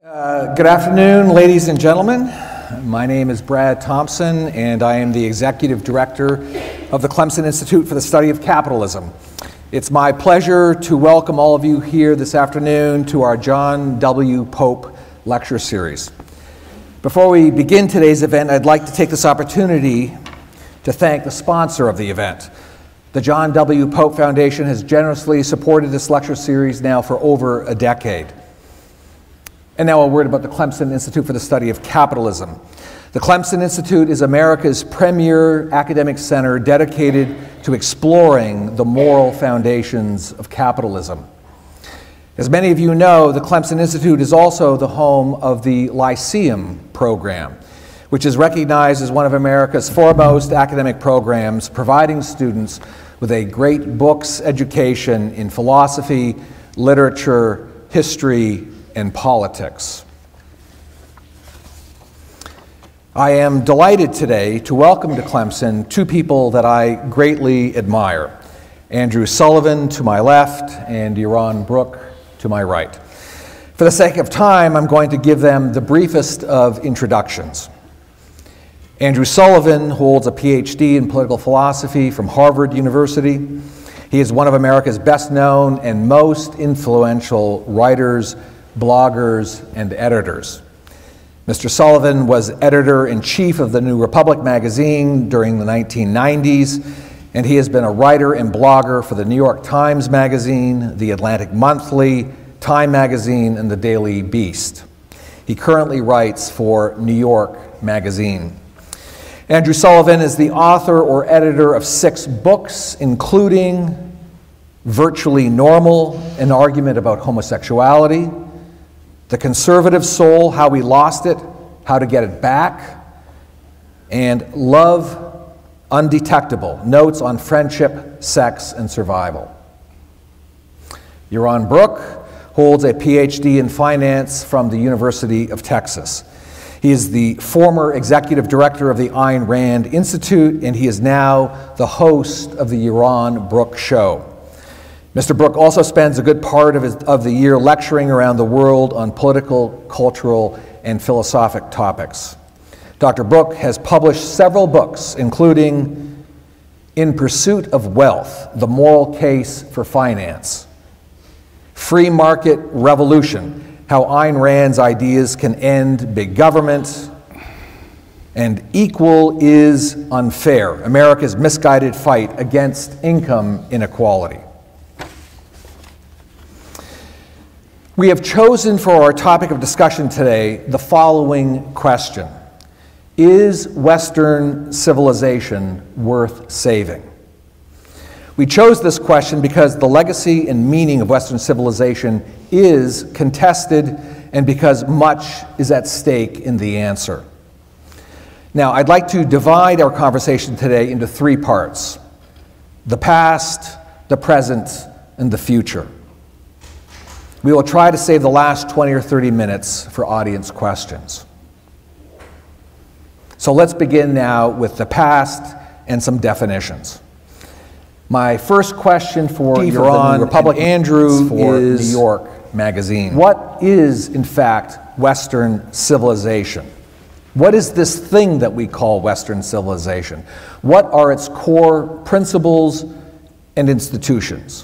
Good afternoon, ladies and gentlemen. My name is Brad Thompson, and I am the Executive Director of the Clemson Institute for the Study of Capitalism. It's my pleasure to welcome all of you here this afternoon to our John W. Pope Lecture Series. Before we begin today's event, I'd like to take this opportunity to thank the sponsor of the event. The John W. Pope Foundation has generously supported this lecture series now for over a decade. And now a word about the Clemson Institute for the Study of Capitalism. The Clemson Institute is America's premier academic center dedicated to exploring the moral foundations of capitalism. As many of you know, the Clemson Institute is also the home of the Lyceum program, which is recognized as one of America's foremost academic programs, providing students with a great books education in philosophy, literature, history, and politics. I am delighted today to welcome to Clemson two people that I greatly admire: Andrew Sullivan to my left and Yaron Brook to my right. For the sake of time, I'm going to give them the briefest of introductions. Andrew Sullivan holds a PhD in political philosophy from Harvard University. He is one of America's best known and most influential writers, bloggers, and editors. Mr. Sullivan was editor-in-chief of the New Republic magazine during the 1990s, and he has been a writer and blogger for the New York Times Magazine, the Atlantic Monthly, Time Magazine, and the Daily Beast. He currently writes for New York Magazine. Andrew Sullivan is the author or editor of 6 books, including Virtually Normal, an argument about homosexuality, The Conservative Soul, How We Lost It, How to Get It Back, and Love Undetectable, Notes on Friendship, Sex, and Survival. Yaron Brook holds a PhD in finance from the University of Texas. He is the former executive director of the Ayn Rand Institute, and he is now the host of the Yaron Brook Show. Mr. Brook also spends a good part of the year lecturing around the world on political, cultural, and philosophic topics. Dr. Brook has published several books, including In Pursuit of Wealth, The Moral Case for Finance, Free Market Revolution, How Ayn Rand's Ideas Can End Big Government, and Equal is Unfair, America's Misguided Fight Against Income Inequality. We have chosen for our topic of discussion today the following question: is Western civilization worth saving? We chose this question because the legacy and meaning of Western civilization is contested and because much is at stake in the answer. Now, I'd like to divide our conversation today into 3 parts: the past, the present, and the future. We will try to save the last 20 or 30 minutes for audience questions. So let's begin now with the past and some definitions. My first question for Yaron and Andrew is New York Magazine. What is, in fact, Western civilization? What is this thing that we call Western civilization? What are its core principles and institutions?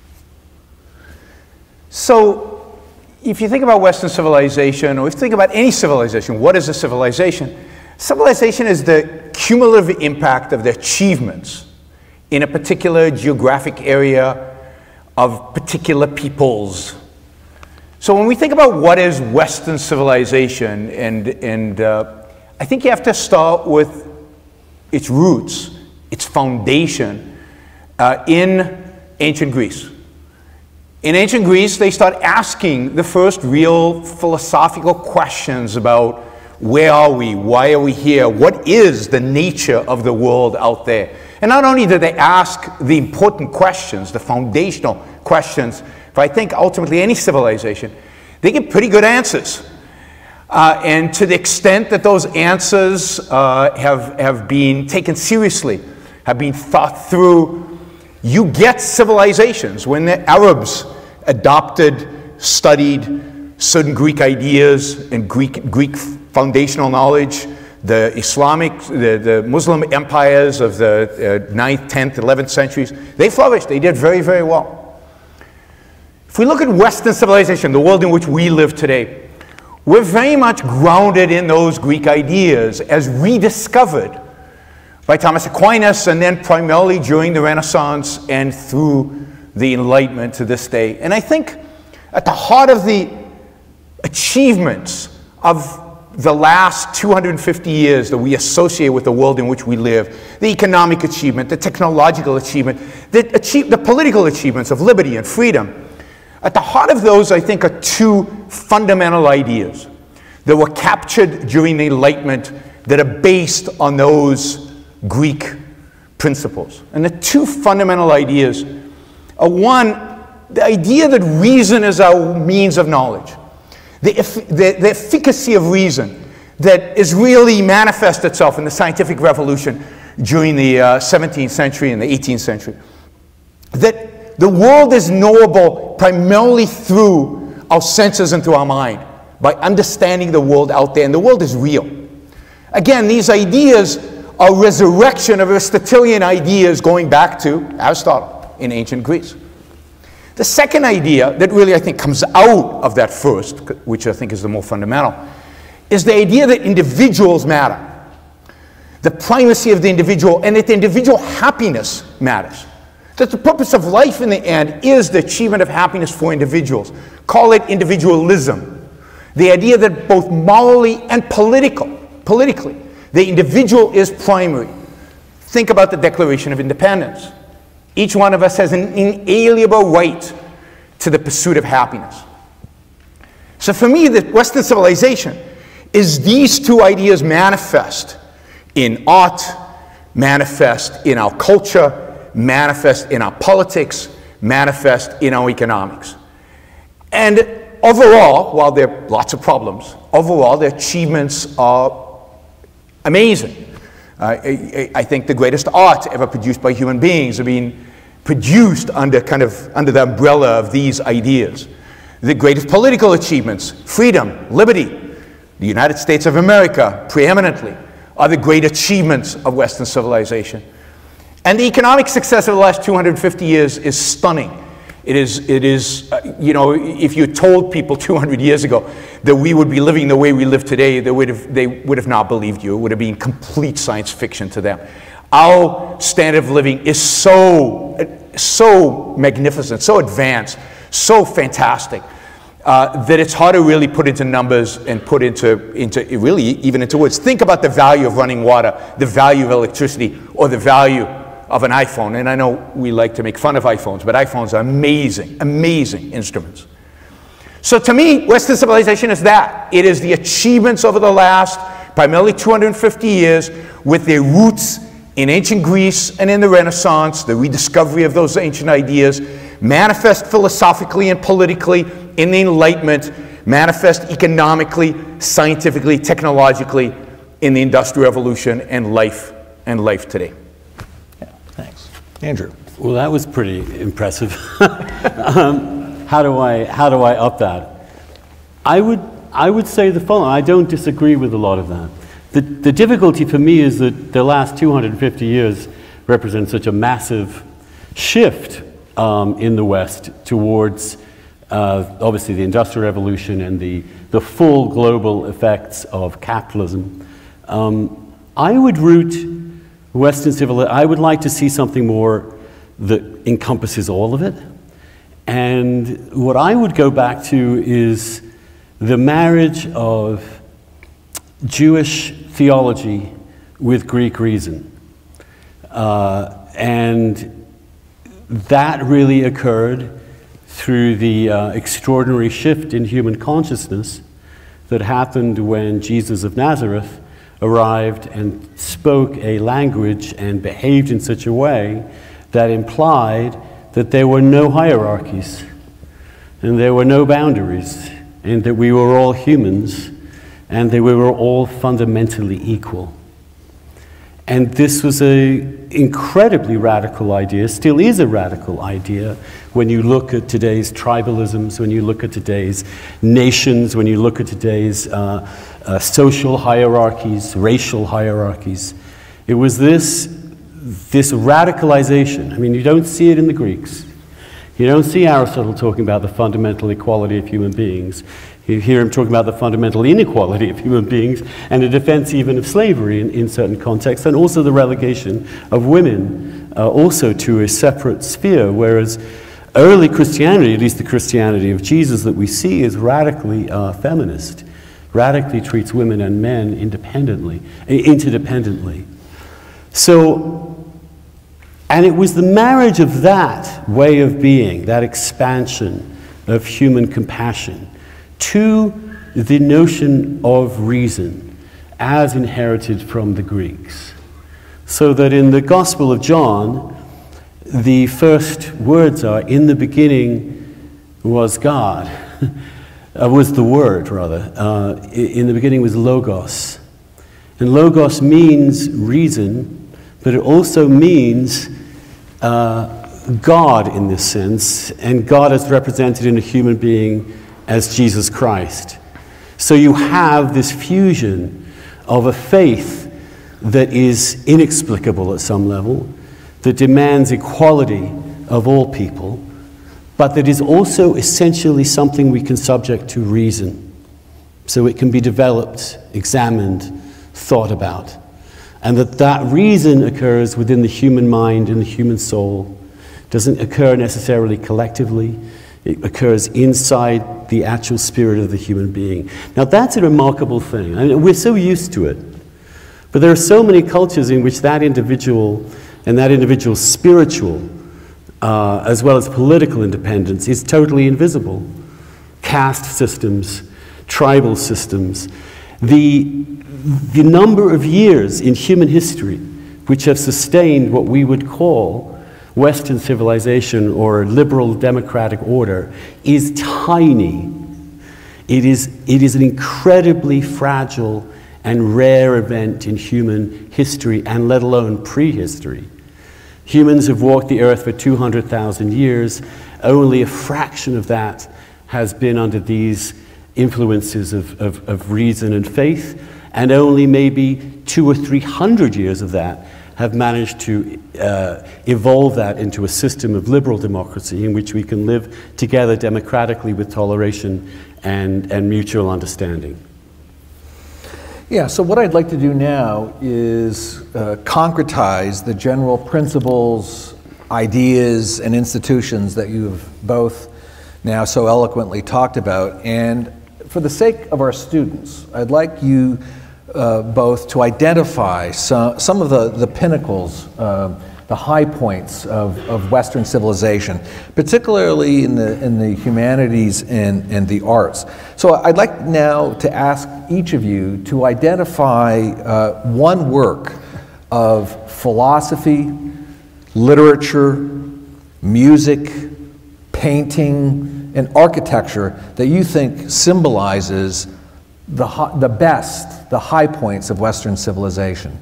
So, if you think about Western civilization, or if you think about any civilization, what is a civilization? Civilization is the cumulative impact of the achievements in a particular geographic area of particular peoples. So when we think about what is Western civilization, I think you have to start with its roots, its foundation in ancient Greece. In ancient Greece, they start asking the first real philosophical questions about where are we, why are we here, what is the nature of the world out there. And not only did they ask the important questions, the foundational questions, but I think ultimately any civilization, they get pretty good answers. And to the extent that those answers have been taken seriously, have been thought through, you get civilizations. When the Arabs adopted, studied, certain Greek ideas and Greek foundational knowledge, the Muslim empires of the 9th, 10th, 11th centuries, they flourished. They did very, very well. If we look at Western civilization, the world in which we live today, we're very much grounded in those Greek ideas as rediscovered by Thomas Aquinas, and then primarily during the Renaissance and through the Enlightenment to this day. And I think at the heart of the achievements of the last 250 years that we associate with the world in which we live, the economic achievement, the technological achievement, the political achievements of liberty and freedom, at the heart of those, I think, are two fundamental ideas that were captured during the Enlightenment that are based on those Greek principles. And the two fundamental ideas are, one, the idea that reason is our means of knowledge. The efficacy of reason that is really manifest itself in the scientific revolution during the 17th century and the 18th century. That the world is knowable primarily through our senses and through our mind, by understanding the world out there, and the world is real. Again, these ideas are a resurrection of Aristotelian ideas going back to Aristotle in ancient Greece. The second idea that really I think comes out of that first, which I think is the more fundamental, is the idea that individuals matter. The primacy of the individual, and that the individual happiness matters. That the purpose of life in the end is the achievement of happiness for individuals. Call it individualism. The idea that both morally and politically, the individual is primary. Think about the Declaration of Independence. Each one of us has an inalienable right to the pursuit of happiness. So for me, the Western civilization is these two ideas manifest in art, manifest in our culture, manifest in our politics, manifest in our economics. And overall, while there are lots of problems, overall the achievements are amazing. I think the greatest art ever produced by human beings have been produced under the umbrella of these ideas. The greatest political achievements, freedom, liberty, the United States of America preeminently, are the great achievements of Western civilization. And the economic success of the last 250 years is stunning. It is, you know, if you told people 200 years ago that we would be living the way we live today, they would have not believed you. It would have been complete science fiction to them. Our standard of living is so magnificent, so advanced, so fantastic, that it's hard to really put into numbers and put into really even into words. Think about the value of running water, the value of electricity, or the value of an iPhone. And I know we like to make fun of iPhones, but iPhones are amazing, amazing instruments. So to me, Western civilization is that. It is the achievements over the last primarily 250 years with their roots in ancient Greece and in the Renaissance, the rediscovery of those ancient ideas, manifest philosophically and politically in the Enlightenment, manifest economically, scientifically, technologically in the Industrial Revolution and life today. Thanks. Andrew. Well, that was pretty impressive. How do I up that? I would say the following. I don't disagree with a lot of that. The difficulty for me is that the last 250 years represent such a massive shift in the West towards obviously the Industrial Revolution and the full global effects of capitalism. I would root Western civilization. I would like to see something more that encompasses all of it. And what I would go back to is the marriage of Jewish theology with Greek reason. And that really occurred through the extraordinary shift in human consciousness that happened when Jesus of Nazareth arrived and spoke a language and behaved in such a way that implied that there were no hierarchies and there were no boundaries and that we were all humans and that we were all fundamentally equal. And this was an incredibly radical idea, still is a radical idea when you look at today's tribalisms, when you look at today's nations, when you look at today's social hierarchies, racial hierarchies. It was this radicalization. I mean, you don't see it in the Greeks. You don't see Aristotle talking about the fundamental equality of human beings. You hear him talking about the fundamental inequality of human beings and the defense even of slavery in certain contexts, and also the relegation of women also to a separate sphere, whereas early Christianity, at least the Christianity of Jesus that we see, is radically feminist, radically treats women and men interdependently. So, and it was the marriage of that way of being, that expansion of human compassion, to the notion of reason as inherited from the Greeks. So that in the Gospel of John, the first words are, in the beginning was God, was the Word, rather. In the beginning was Logos. And Logos means reason, but it also means God in this sense, and God is represented in a human being as Jesus Christ. So you have this fusion of a faith that is inexplicable at some level, that demands equality of all people, but that is also essentially something we can subject to reason. So it can be developed, examined, thought about. And that reason occurs within the human mind and the human soul. It doesn't occur necessarily collectively. It occurs inside the actual spirit of the human being. Now that's a remarkable thing. I mean, we're so used to it. But there are so many cultures in which that individual and that individual's spiritual, as well as political independence, is totally invisible. Caste systems, tribal systems. The number of years in human history which have sustained what we would call Western civilization or liberal democratic order is tiny. It is an incredibly fragile and rare event in human history, and let alone prehistory. Humans have walked the earth for 200,000 years. Only a fraction of that has been under these influences of reason and faith, and only maybe 200 or 300 years of that have managed to evolve that into a system of liberal democracy in which we can live together democratically with toleration and mutual understanding. Yeah, so what I'd like to do now is concretize the general principles, ideas, and institutions that you've both now so eloquently talked about. And for the sake of our students, I'd like you both to identify some of the pinnacles, the high points of Western civilization, particularly in the humanities and the arts. So I'd like now to ask each of you to identify one work of philosophy, literature, music, painting, and architecture that you think symbolizes the high points of Western civilization.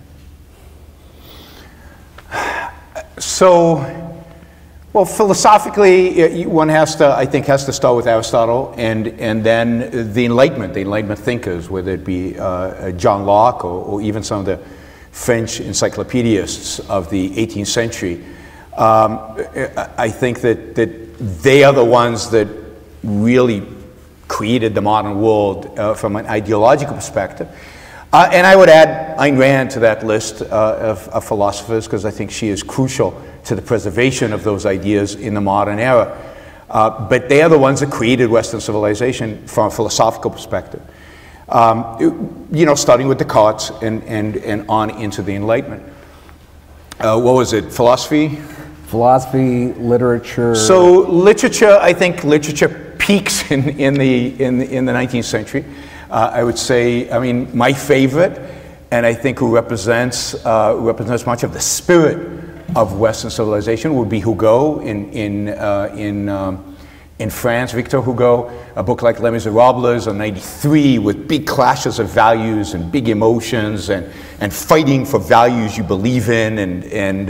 So, well, philosophically, one has to start with Aristotle, and then the Enlightenment thinkers, whether it be John Locke or even some of the French encyclopedists of the 18th century. I think that they are the ones that really created the modern world from an ideological perspective. And I would add Ayn Rand to that list of philosophers, because I think she is crucial to the preservation of those ideas in the modern era. But they are the ones that created Western civilization from a philosophical perspective. You know, starting with Descartes and on into the Enlightenment. What was it? Philosophy? Philosophy, literature. So literature, I think literature peaks in the 19th century. I would say, I mean, my favorite, and I think who represents much of the spirit of Western civilization, would be Hugo in In France, Victor Hugo, a book like Les Miserables in 93 with big clashes of values and big emotions and fighting for values you believe in and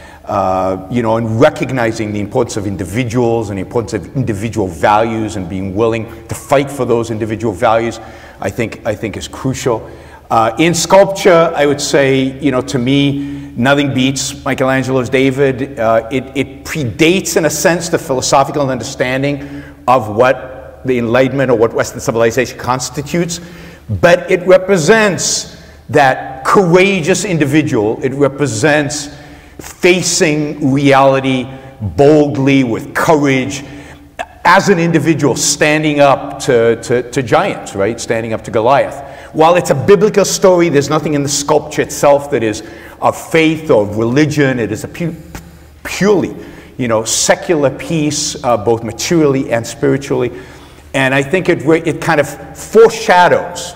recognizing the importance of individuals and the importance of individual values and being willing to fight for those individual values, I think is crucial. In sculpture, I would say, to me, nothing beats Michelangelo's David. It predates, in a sense, the philosophical understanding of what the Enlightenment or what Western civilization constitutes, but it represents that courageous individual. It represents facing reality boldly with courage as an individual, standing up to giants, right? Standing up to Goliath. While it's a biblical story, there's nothing in the sculpture itself that is of faith or religion. It is a purely, secular piece, both materially and spiritually. And I think it kind of foreshadows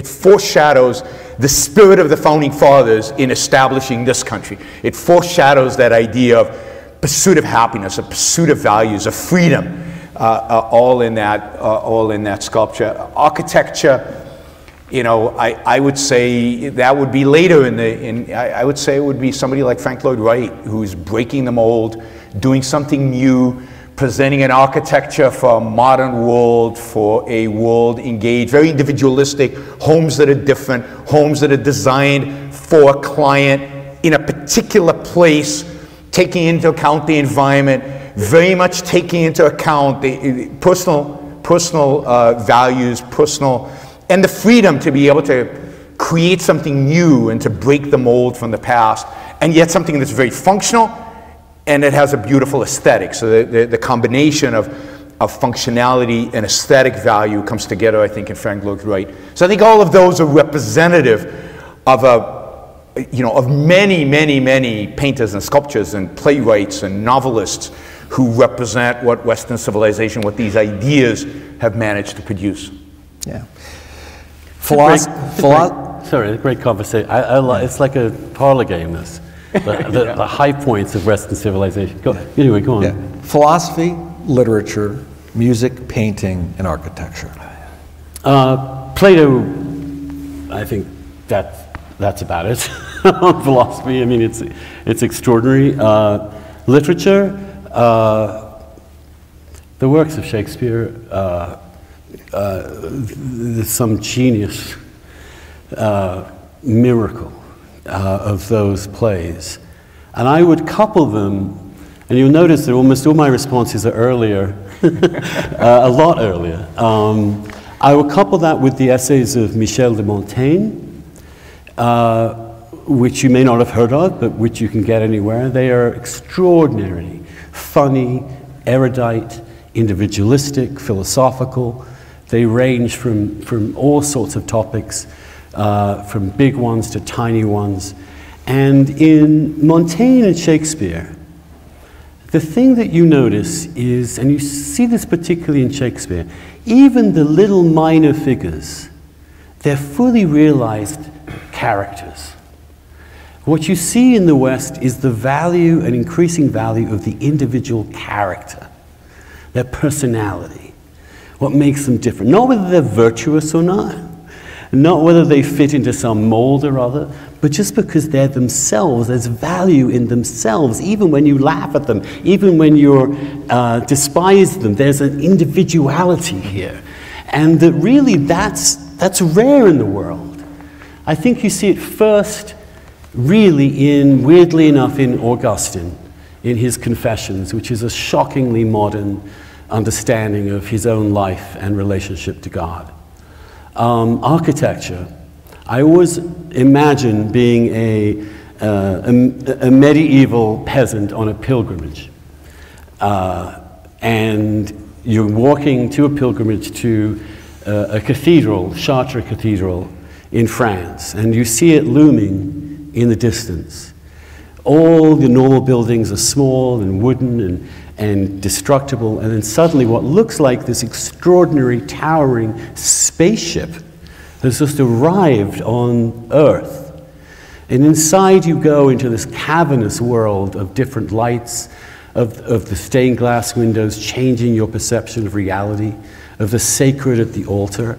the spirit of the Founding Fathers in establishing this country. It foreshadows that idea of pursuit of happiness, a pursuit of values, of freedom, all in that sculpture. Architecture, I would say that would be later I would say it would be somebody like Frank Lloyd Wright, who's breaking the mold, doing something new, presenting an architecture for a modern world, for a world engaged, very individualistic, homes that are different, homes that are designed for a client in a particular place, taking into account the environment, very much taking into account the personal values, and the freedom to be able to create something new and to break the mold from the past, and yet something that's very functional and it has a beautiful aesthetic. So the combination of functionality and aesthetic value comes together, I think, in Frank Lloyd Wright. So I think all of those are representative of of many, many, many painters and sculptors and playwrights and novelists who represent what Western civilization, what these ideas have managed to produce. Yeah. Sorry, a great conversation. It's like a parlor game, this. The high points of Western civilization. Anyway, go on. Yeah. Philosophy, literature, music, painting, and architecture. Plato, I think that's about it. Philosophy, I mean, it's extraordinary. Literature, the works of Shakespeare, there's some genius, miracle of those plays. And I would couple them, and you'll notice that almost all my responses are earlier, a lot earlier. I would couple that with the essays of Michel de Montaigne, which you may not have heard of, but which you can get anywhere. They are extraordinary, funny, erudite, individualistic, philosophical. They range from all sorts of topics, from big ones to tiny ones. And in Montaigne and Shakespeare, the thing that you notice is, and you see this particularly in Shakespeare, even the little minor figures, they're fully realized characters. What you see in the West is the value and increasing value of the individual character, their personality, what makes them different. Not whether they're virtuous or not whether they fit into some mold or other, but just because they're themselves, there's value in themselves, even when you laugh at them, even when you despise them, there's an individuality here. And that really that's rare in the world. I think you see it first really weirdly enough, in Augustine, in his Confessions, which is a shockingly modern understanding of his own life and relationship to God. Architecture, I always imagine being a medieval peasant on a pilgrimage. And you're walking to a pilgrimage to a cathedral, Chartres Cathedral in France, and you see it looming in the distance. All the normal buildings are small and wooden and destructible, and then suddenly what looks like this extraordinary towering spaceship has just arrived on Earth. And inside you go into this cavernous world of different lights, of the stained glass windows changing your perception of reality, of the sacred at the altar.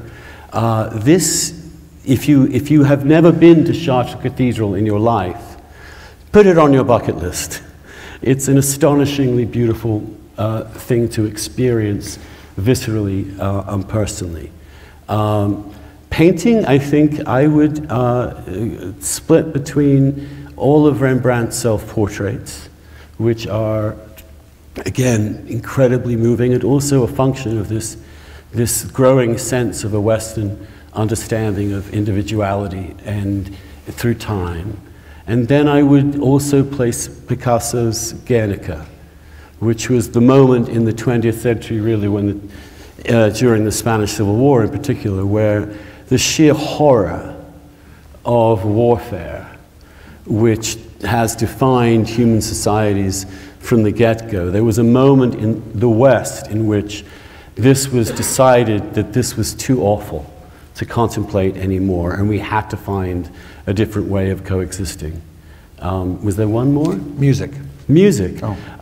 If you have never been to Chartres Cathedral in your life, put it on your bucket list. It's an astonishingly beautiful thing to experience viscerally and personally. Painting, I think I would split between all of Rembrandt's self-portraits, which are, again, incredibly moving, and also a function of this growing sense of a Western understanding of individuality and through time. And then I would also place Picasso's Guernica, which was the moment in the 20th century, really, when during the Spanish Civil War in particular, where the sheer horror of warfare, which has defined human societies from the get-go. There was a moment in the West in which this was decided that this was too awful to contemplate anymore, and we had to find a different way of coexisting. Was there one more? Music. Music.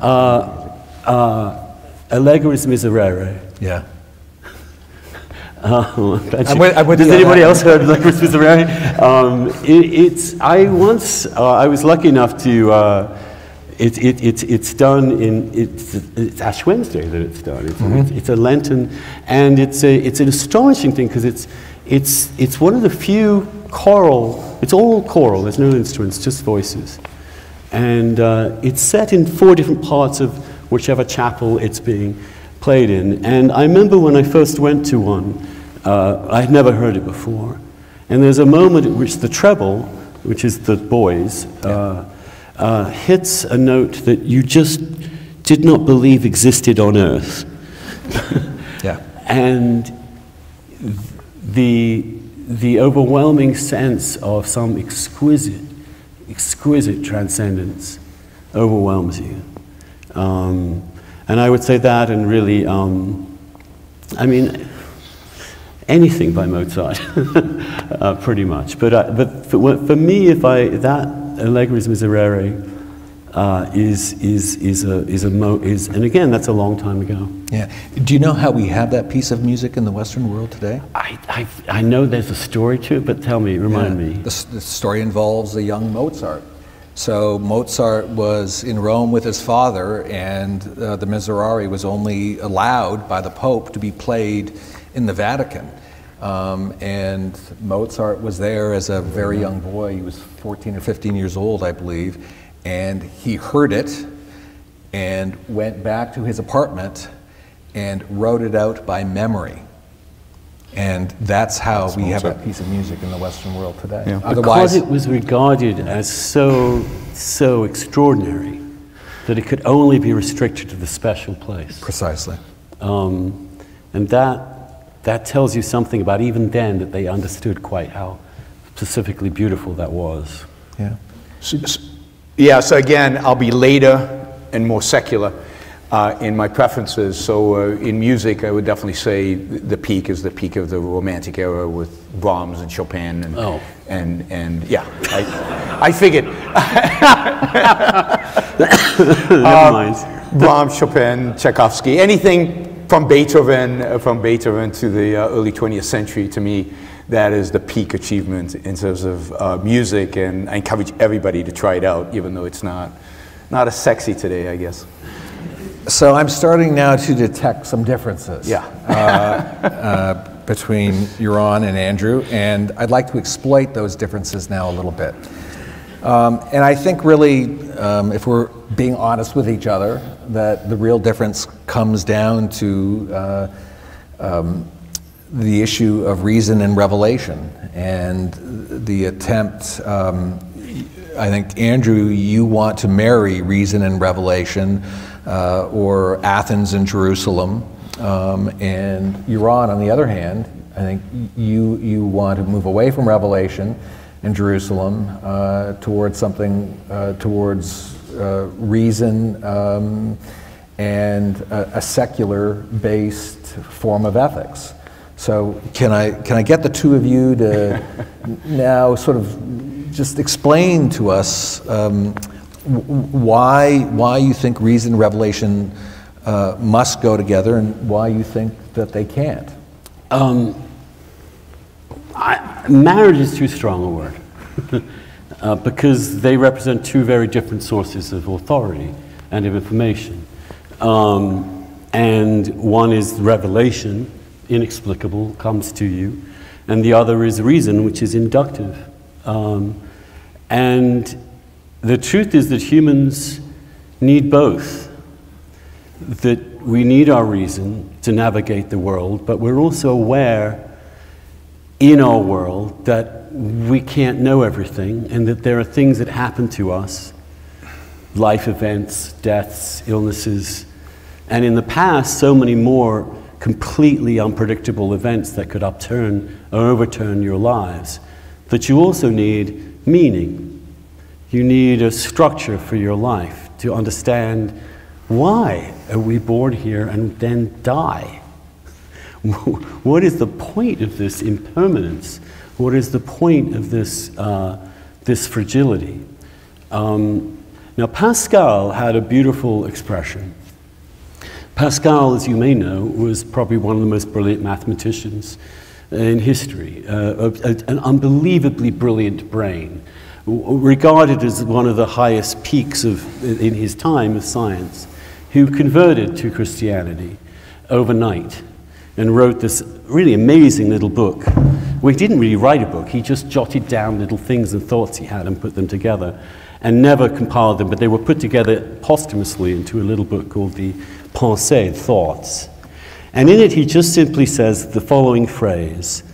Oh. Allegoris Miserere. Yeah. Does anybody else heard Allegoris Miserere? I was lucky enough to. It's done in. It's Ash Wednesday that it's done. It's a Lenten, and it's an astonishing thing because it's one of the few choral. It's all choral. There's no instruments, just voices, and it's set in 4 different parts of whichever chapel it's being played in. And I remember when I first went to one, I had never heard it before. And there's a moment at which the treble, which is the boys, hits a note that you just did not believe existed on earth. Yeah. And the overwhelming sense of some exquisite transcendence overwhelms you. And I would say that, and really, I mean, anything by Mozart, pretty much. But for me, that Allegoris Miserere and again, that's a long time ago. Yeah. Do you know how we have that piece of music in the Western world today? I know there's a story to it, but tell me, remind me. The story involves a young Mozart. So Mozart was in Rome with his father, and the Miserere was only allowed by the Pope to be played in the Vatican. And Mozart was there as a very young boy. He was 14 or 15 years old, I believe. And he heard it and went back to his apartment and wrote it out by memory. And that's how we have that piece of music in the Western world today. Yeah. Because it was regarded as so extraordinary that it could only be restricted to the special place. Precisely. And that tells you something about even then that they understood quite how specifically beautiful that was. Yeah. Yeah, so again, I'll be later and more secular in my preferences. So in music, I would definitely say the peak is the peak of the Romantic era with Brahms and Chopin. And yeah, I figured. Never mind. Brahms, Chopin, Tchaikovsky, anything from Beethoven to the early 20th century, to me, that is the peak achievement in terms of music, and I encourage everybody to try it out, even though it's not as sexy today, I guess. So I'm starting now to detect some differences between Yaron and Andrew, and I'd like to exploit those differences now a little bit. And I think really, if we're being honest with each other, that the real difference comes down to the issue of reason and revelation, and the attempt, I think, Andrew, you want to marry reason and revelation, or Athens and Jerusalem, and Yaron, on the other hand, I think you want to move away from revelation in Jerusalem towards something, towards reason and a secular-based form of ethics. So can I get the two of you to now sort of just explain to us why you think reason and revelation must go together, and why you think that they can't. Marriage is too strong a word because they represent two very different sources of authority and of information. And one is revelation, inexplicable, comes to you, and the other is reason, which is inductive. And the truth is that humans need both. That we need our reason to navigate the world, but we're also aware in our world that we can't know everything, and that there are things that happen to us, life events, deaths, illnesses, and in the past, so many more completely unpredictable events that could upturn or overturn your lives, that you also need meaning. You need a structure for your life to understand, why are we born here and then die? What is the point of this impermanence? What is the point of this, this fragility? Now, Pascal had a beautiful expression. Pascal, as you may know, was probably one of the most brilliant mathematicians in history, an unbelievably brilliant brain, regarded as one of the highest peaks in his time of science, who converted to Christianity overnight and wrote this really amazing little book. Well, he didn't really write a book, he just jotted down little things and thoughts he had and put them together, and never compiled them, but they were put together posthumously into a little book called the Pensées, Thoughts. And in it he just simply says the following phrase.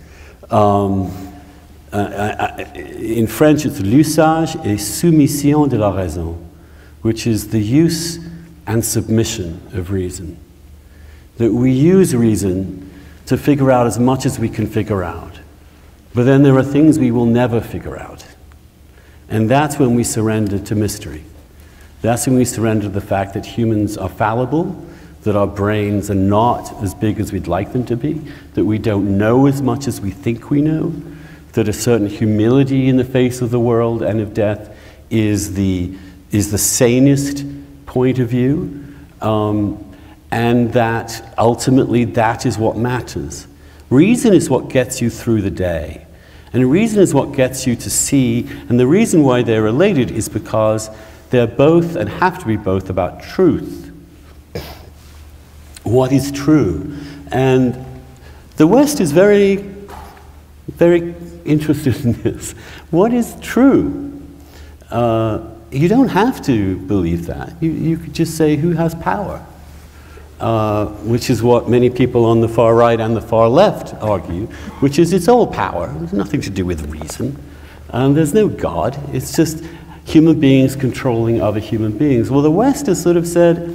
In French it's l'usage et soumission de la raison, which is the use and submission of reason. That we use reason to figure out as much as we can figure out. But then there are things we will never figure out. And that's when we surrender to mystery. That's when we surrender to the fact that humans are fallible, that our brains are not as big as we'd like them to be, that we don't know as much as we think we know, that a certain humility in the face of the world and of death is the sanest point of view, and that ultimately that is what matters. Reason is what gets you through the day, and reason is what gets you to see, and the reason why they're related is because they're both, and have to be both, about truth. What is true? And the West is very, very interested in this. What is true? You don't have to believe that. You could just say, who has power? Which is what many people on the far right and the far left argue, which is it's all power. There's nothing to do with reason. There's no God. It's just human beings controlling other human beings. Well, the West has sort of said,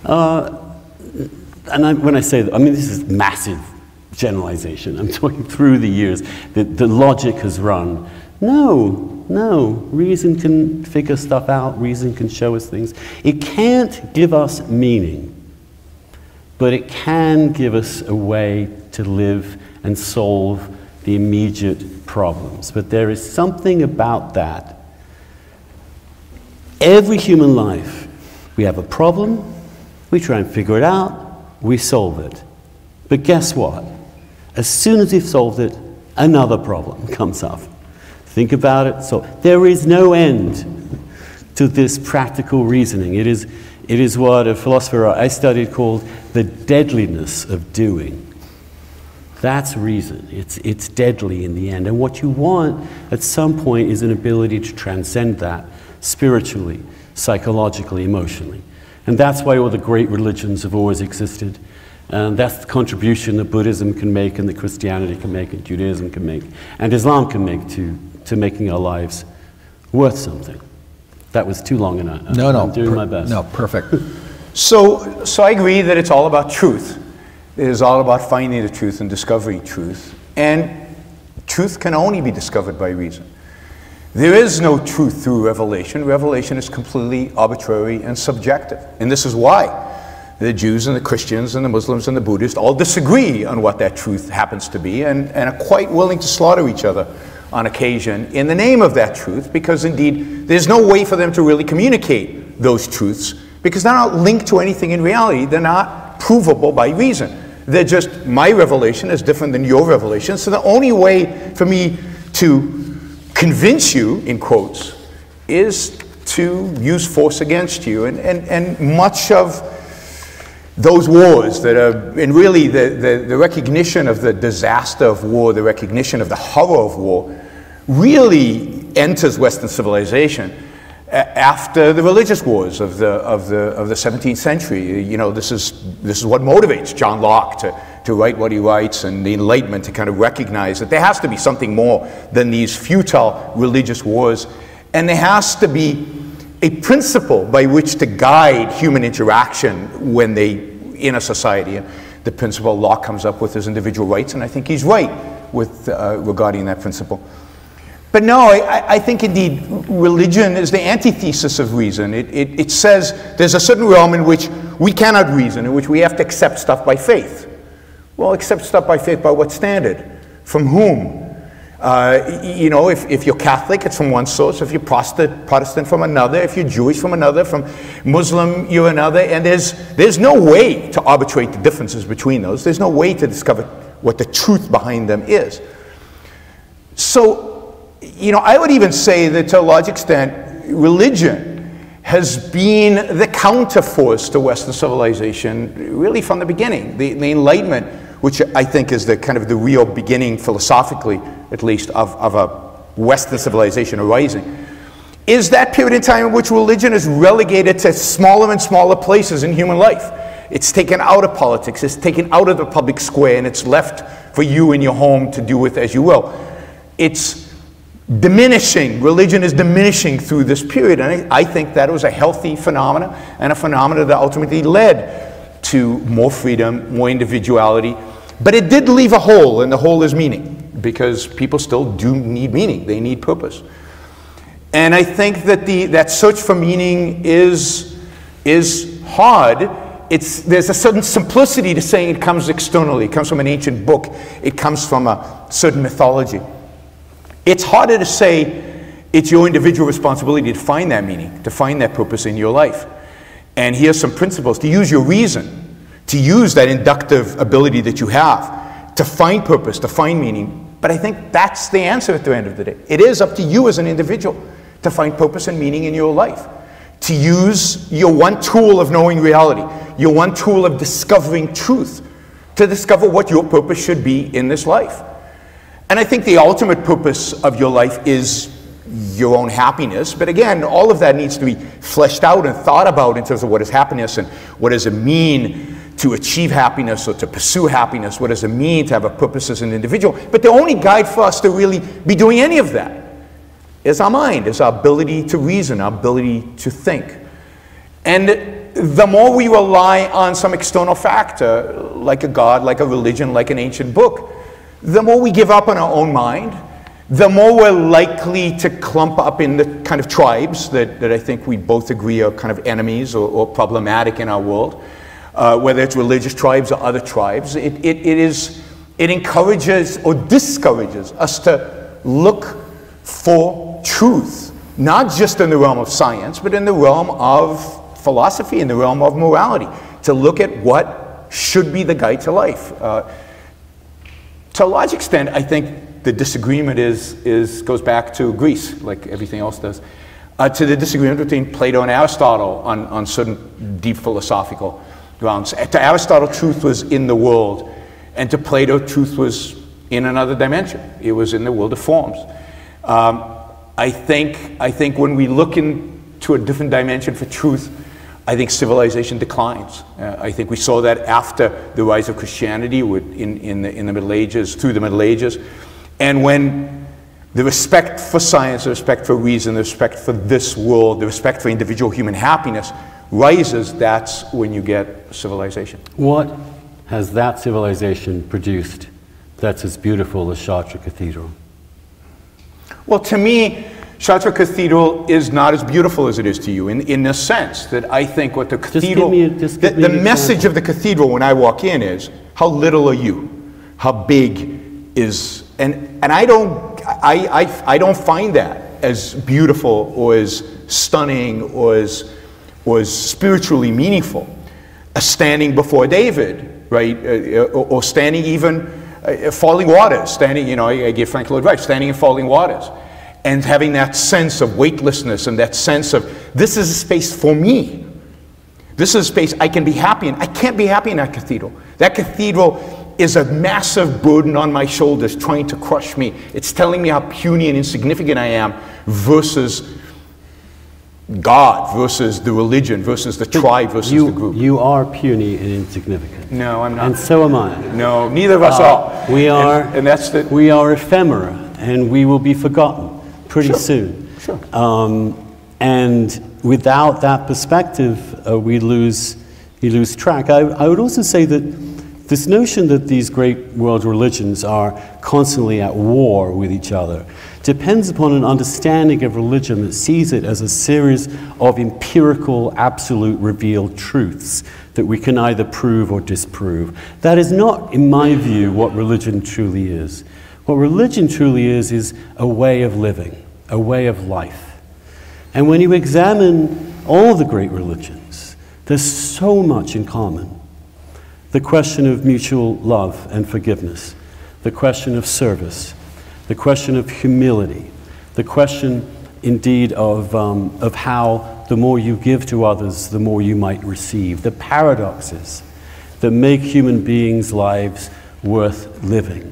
when I say that, I mean this is massive generalization. I'm talking through the years. The logic has run. No, reason can figure stuff out. Reason can show us things. It can't give us meaning, but it can give us a way to live and solve the immediate problems. But there is something about that. Every human life, we have a problem, we try and figure it out, we solve it. But guess what? As soon as we've solved it, another problem comes up. Think about it. So there is no end to this practical reasoning. It is what a philosopher I studied called the deadliness of doing. That's reason. It's deadly in the end. And what you want at some point is an ability to transcend that spiritually, psychologically, emotionally. And that's why all the great religions have always existed. And that's the contribution that Buddhism can make, and that Christianity can make, and Judaism can make, and Islam can make to making our lives worth something. That was too long enough. No, I'm doing my best. No, perfect. So I agree that it's all about truth. It is all about finding the truth and discovering truth. And truth can only be discovered by reason. There is no truth through revelation. Revelation is completely arbitrary and subjective. And this is why the Jews and the Christians and the Muslims and the Buddhists all disagree on what that truth happens to be, and are quite willing to slaughter each other on occasion in the name of that truth, because indeed there's no way for them to really communicate those truths, because they're not linked to anything in reality. They're not provable by reason. They're just, my revelation is different than your revelation, so the only way for me to convince you, in quotes, is to use force against you. And much of those wars that are, and really the recognition of the disaster of war, the recognition of the horror of war, really enters Western civilization after the religious wars of the 17th century. You know, this is what motivates John Locke to write what he writes, and the Enlightenment to kind of recognize that there has to be something more than these futile religious wars, and there has to be a principle by which to guide human interaction when they in a society. And the principle Locke comes up with is individual rights, and I think he's right with regarding that principle. But no, I think indeed religion is the antithesis of reason. It says there's a certain realm in which we cannot reason, in which we have to accept stuff by faith. Well, accept stuff by faith by what standard? From whom? You know, if you're Catholic, it's from one source. If you're Protestant, from another. If you're Jewish, from another. From Muslim, you're another. And there's no way to arbitrate the differences between those. There's no way to discover what the truth behind them is. So, you know, I would even say that to a large extent, religion has been the counterforce to Western civilization, really from the beginning. The Enlightenment, which I think is the kind of the real beginning, philosophically at least, of a Western civilization arising, is that period in time in which religion is relegated to smaller and smaller places in human life. It's taken out of politics, it's taken out of the public square, and it's left for you in your home to do with as you will. It's diminishing, religion is diminishing through this period, and I think that was a healthy phenomena, and a phenomena that ultimately led to more freedom, more individuality. But it did leave a hole, and the hole is meaning, because people still do need meaning, they need purpose. And I think that that search for meaning is hard. There's a certain simplicity to saying it comes externally, it comes from an ancient book, it comes from a certain mythology. It's harder to say it's your individual responsibility to find that meaning, to find that purpose in your life. And here's some principles: to use your reason, to use that inductive ability that you have, to find purpose, to find meaning. But I think that's the answer at the end of the day. It is up to you as an individual to find purpose and meaning in your life, to use your one tool of knowing reality, your one tool of discovering truth, to discover what your purpose should be in this life. And I think the ultimate purpose of your life is your own happiness. But again, all of that needs to be fleshed out and thought about in terms of what is happiness, and what does it mean to achieve happiness or to pursue happiness. What does it mean to have a purpose as an individual? But the only guide for us to really be doing any of that is our mind, is our ability to reason, our ability to think. And the more we rely on some external factor, like a God, like a religion, like an ancient book, the more we give up on our own mind, the more we're likely to clump up in the kind of tribes that I think we both agree are kind of enemies or problematic in our world, whether it's religious tribes or other tribes. It encourages or discourages us to look for truth, not just in the realm of science, but in the realm of philosophy, in the realm of morality, to look at what should be the guide to life. To a large extent, I think the disagreement goes back to Greece, like everything else does, to the disagreement between Plato and Aristotle on certain deep philosophical grounds. To Aristotle, truth was in the world, and to Plato, truth was in another dimension. It was in the world of forms. I think when we look into a different dimension for truth, I think civilization declines. I think we saw that after the rise of Christianity in the Middle Ages, through the Middle Ages. And when the respect for science, the respect for reason, the respect for this world, the respect for individual human happiness rises, that's when you get civilization. What has that civilization produced that's as beautiful as Chartres Cathedral? Well, to me, Chartres Cathedral is not as beautiful as it is to you, in the sense that I think what the cathedral, the message of the cathedral when I walk in is, how little are you? How big is, and I don't, I don't find that as beautiful or as stunning or as spiritually meaningful as standing before David, right? Or standing even falling waters, standing, you know, I give Frank Lloyd Wright, standing in falling waters, and having that sense of weightlessness and that sense of, this is a space for me. This is a space I can be happy in. I can't be happy in that cathedral. That cathedral is a massive burden on my shoulders trying to crush me. It's telling me how puny and insignificant I am versus God, versus the religion, versus the tribe, versus the group. You are puny and insignificant. No, I'm not. And so am I. No, neither of us are. We are, and that's the... we are ephemera, and we will be forgotten pretty soon. Sure. And without that perspective, we lose track. I would also say that this notion that these great world religions are constantly at war with each other depends upon an understanding of religion that sees it as a series of empirical, absolute, revealed truths that we can either prove or disprove. That is not, in my view, what religion truly is. What religion truly is a way of living, a way of life. And when you examine all the great religions, there's so much in common. The question of mutual love and forgiveness, the question of service, the question of humility, the question, indeed, of how the more you give to others, the more you might receive, the paradoxes that make human beings' lives worth living,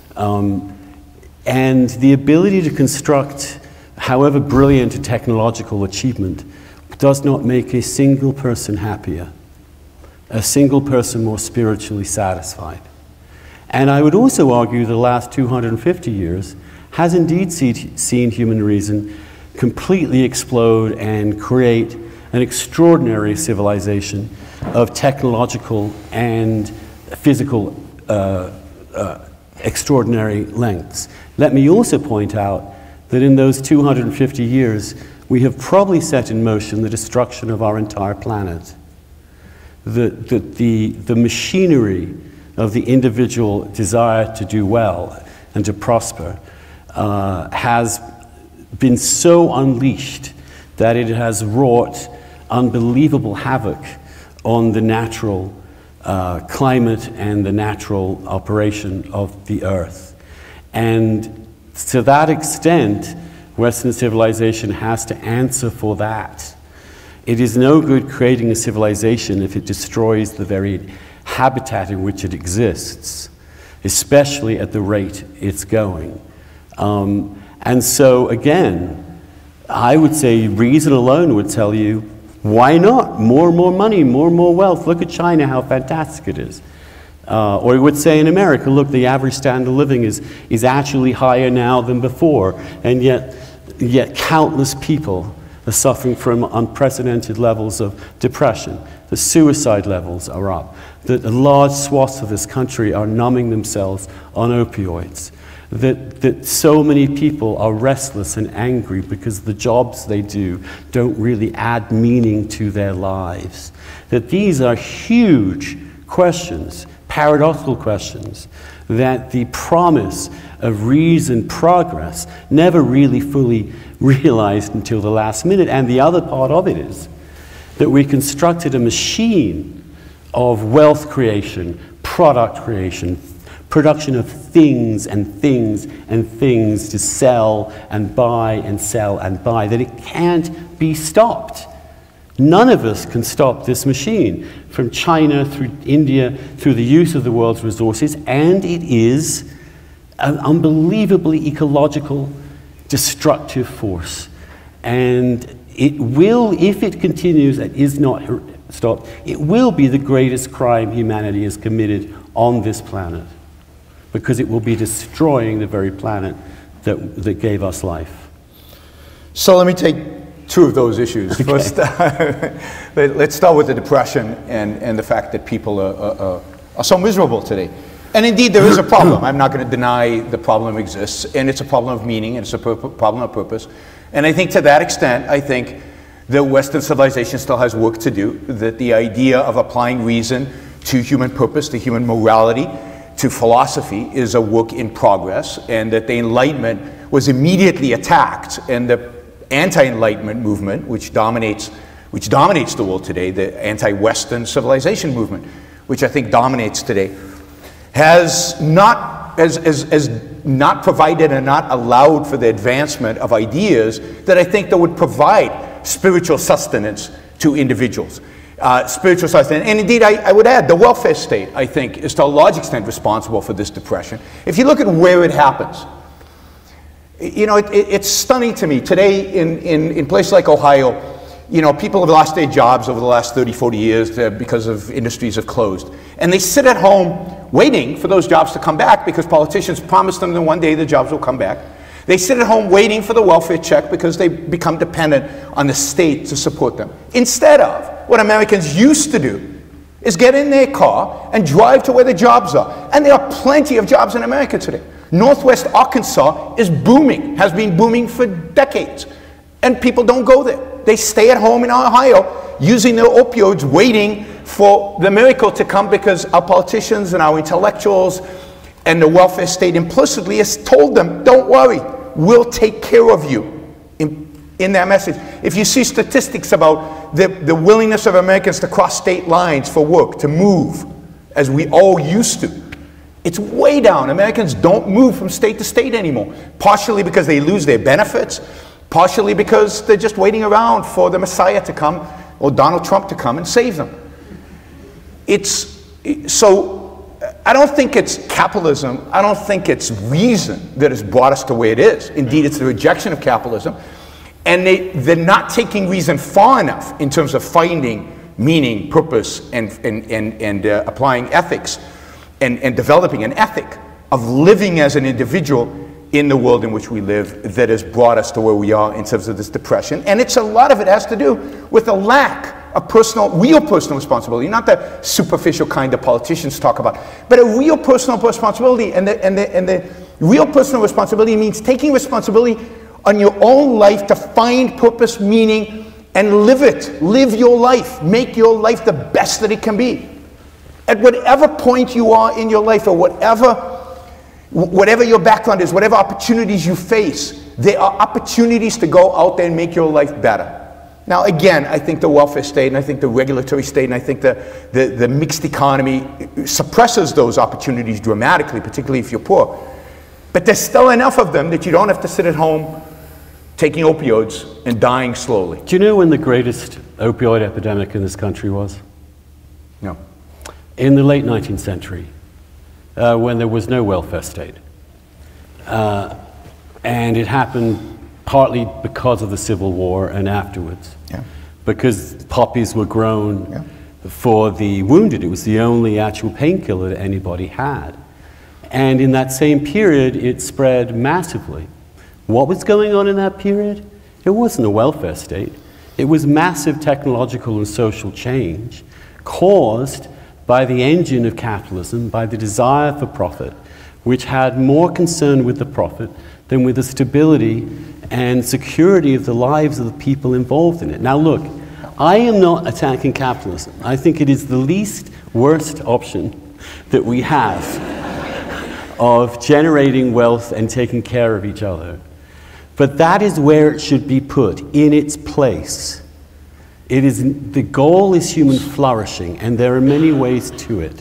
and the ability to construct, however brilliant a technological achievement, does not make a single person happier, a single person more spiritually satisfied. And I would also argue the last 250 years has indeed seen human reason completely explode and create an extraordinary civilization of technological and physical extraordinary lengths. Let me also point out that in those 250 years, we have probably set in motion the destruction of our entire planet. The machinery of the individual desire to do well and to prosper has been so unleashed that it has wrought unbelievable havoc on the natural climate and the natural operation of the earth. And to that extent, Western civilization has to answer for that. It is no good creating a civilization if it destroys the very habitat in which it exists, especially at the rate it's going. And so, again, I would say reason alone would tell you, why not? More and more money, more and more wealth. Look at China, how fantastic it is. Or it would say in America, look, the average standard of living is actually higher now than before, and yet countless people are suffering from unprecedented levels of depression. The suicide levels are up. That large swaths of this country are numbing themselves on opioids. That so many people are restless and angry because the jobs they do don't really add meaning to their lives. That these are huge questions, paradoxical questions, that the promise of reasoned progress never really fully realized until the last minute. And the other part of it is that we constructed a machine of wealth creation, product creation, production of things and things and things to sell and buy and sell and buy, that it can't be stopped. None of us can stop this machine, from China through India, through the use of the world's resources, and it is an unbelievably ecological, destructive force. And it will, if it continues and is not stopped, it will be the greatest crime humanity has committed on this planet, because it will be destroying the very planet that gave us life. So let me take two of those issues. Okay. First, let's start with the depression and the fact that people are so miserable today. And indeed, there is a problem. I'm not going to deny the problem exists, and it's a problem of meaning, and it's a problem of purpose. And I think to that extent, I think that Western civilization still has work to do, that the idea of applying reason to human purpose, to human morality, to philosophy is a work in progress, and that the Enlightenment was immediately attacked, and the anti-Enlightenment movement, which dominates the world today, the anti-Western civilization movement, which I think dominates today, has not provided and not allowed for the advancement of ideas that I think that would provide spiritual sustenance to individuals. Spiritual sustenance, and indeed I would add the welfare state, I think, is to a large extent responsible for this depression. If you look at where it happens, you know, it's stunning to me. Today in places like Ohio, you know, people have lost their jobs over the last 30, 40 years because of industries have closed. And they sit at home waiting for those jobs to come back because politicians promised them that one day the jobs will come back. They sit at home waiting for the welfare check because they become dependent on the state to support them. Instead of what Americans used to do is get in their car and drive to where the jobs are. And there are plenty of jobs in America today. Northwest Arkansas is booming, has been booming for decades. And people don't go there. They stay at home in Ohio using their opioids, waiting for the miracle to come because our politicians and our intellectuals and the welfare state implicitly has told them, don't worry, we'll take care of you in that message. If you see statistics about the willingness of Americans to cross state lines for work, to move, as we all used to, it's way down. Americans don't move from state to state anymore, partially because they lose their benefits, partially because they're just waiting around for the Messiah to come or Donald Trump to come and save them. So I don't think it's capitalism, I don't think it's reason that has brought us to where it is. Indeed, it's the rejection of capitalism. And they're not taking reason far enough in terms of finding meaning, purpose, and applying ethics and developing an ethic of living as an individual in the world in which we live that has brought us to where we are in terms of this depression. And a lot of it has to do with a lack of real personal responsibility, not the superficial kind that politicians talk about, but a real personal responsibility. And the real personal responsibility means taking responsibility on your own life to find purpose, meaning, and live it. Live your life. Make your life the best that it can be. At whatever point you are in your life, or whatever your background is, whatever opportunities you face, there are opportunities to go out there and make your life better. Now, again, I think the welfare state, and I think the regulatory state, and I think the mixed economy suppresses those opportunities dramatically, particularly if you're poor. But there's still enough of them that you don't have to sit at home taking opioids and dying slowly. Do you know when the greatest opioid epidemic in this country was? No. In the late 19th century, when there was no welfare state. And it happened partly because of the Civil War and afterwards. Yeah. Because poppies were grown for the wounded. It was the only actual painkiller that anybody had. And in that same period, it spread massively. What was going on in that period? It wasn't a welfare state. It was massive technological and social change caused by the engine of capitalism, by the desire for profit, which had more concern with the profit than with the stability and security of the lives of the people involved in it. Now look, I am not attacking capitalism. I think it is the least worst option that we have of generating wealth and taking care of each other. But that is where it should be put, in its place. The goal is human flourishing, and there are many ways to it.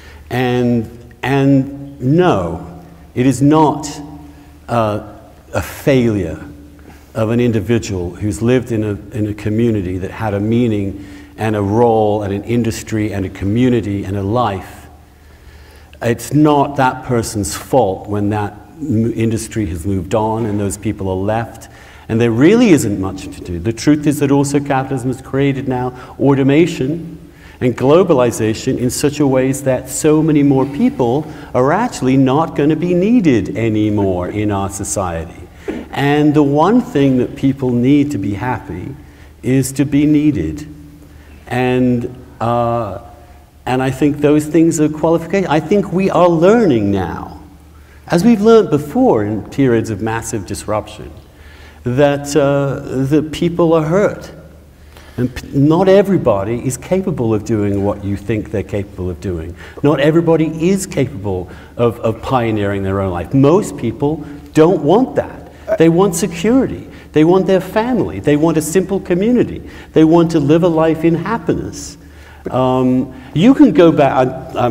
And no, it is not a failure of an individual who's lived in a community that had a meaning and a role and an industry and a community and a life. It's not that person's fault when that industry has moved on and those people are left. And there really isn't much to do. The truth is that also capitalism has created now automation and globalization in such a ways that so many more people are actually not going to be needed anymore in our society. And the one thing that people need to be happy is to be needed. And I think those things are qualifications. I think we are learning now, as we've learned before in periods of massive disruption, that the people are hurt. And not everybody is capable of doing what you think they're capable of doing. Not everybody is capable of pioneering their own life. Most people don't want that. They want security. They want their family. They want a simple community. They want to live a life in happiness. You can go back,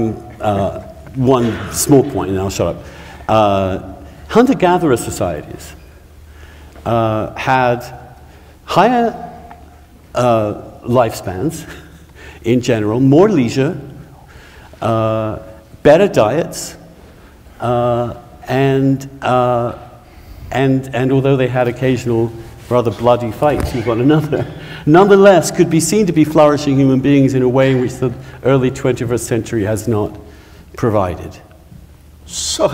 one small point and I'll shut up. Hunter-gatherer societies had higher lifespans in general, more leisure, better diets, and although they had occasional rather bloody fights with one another, nonetheless could be seen to be flourishing human beings in a way in which the early 21st century has not provided. So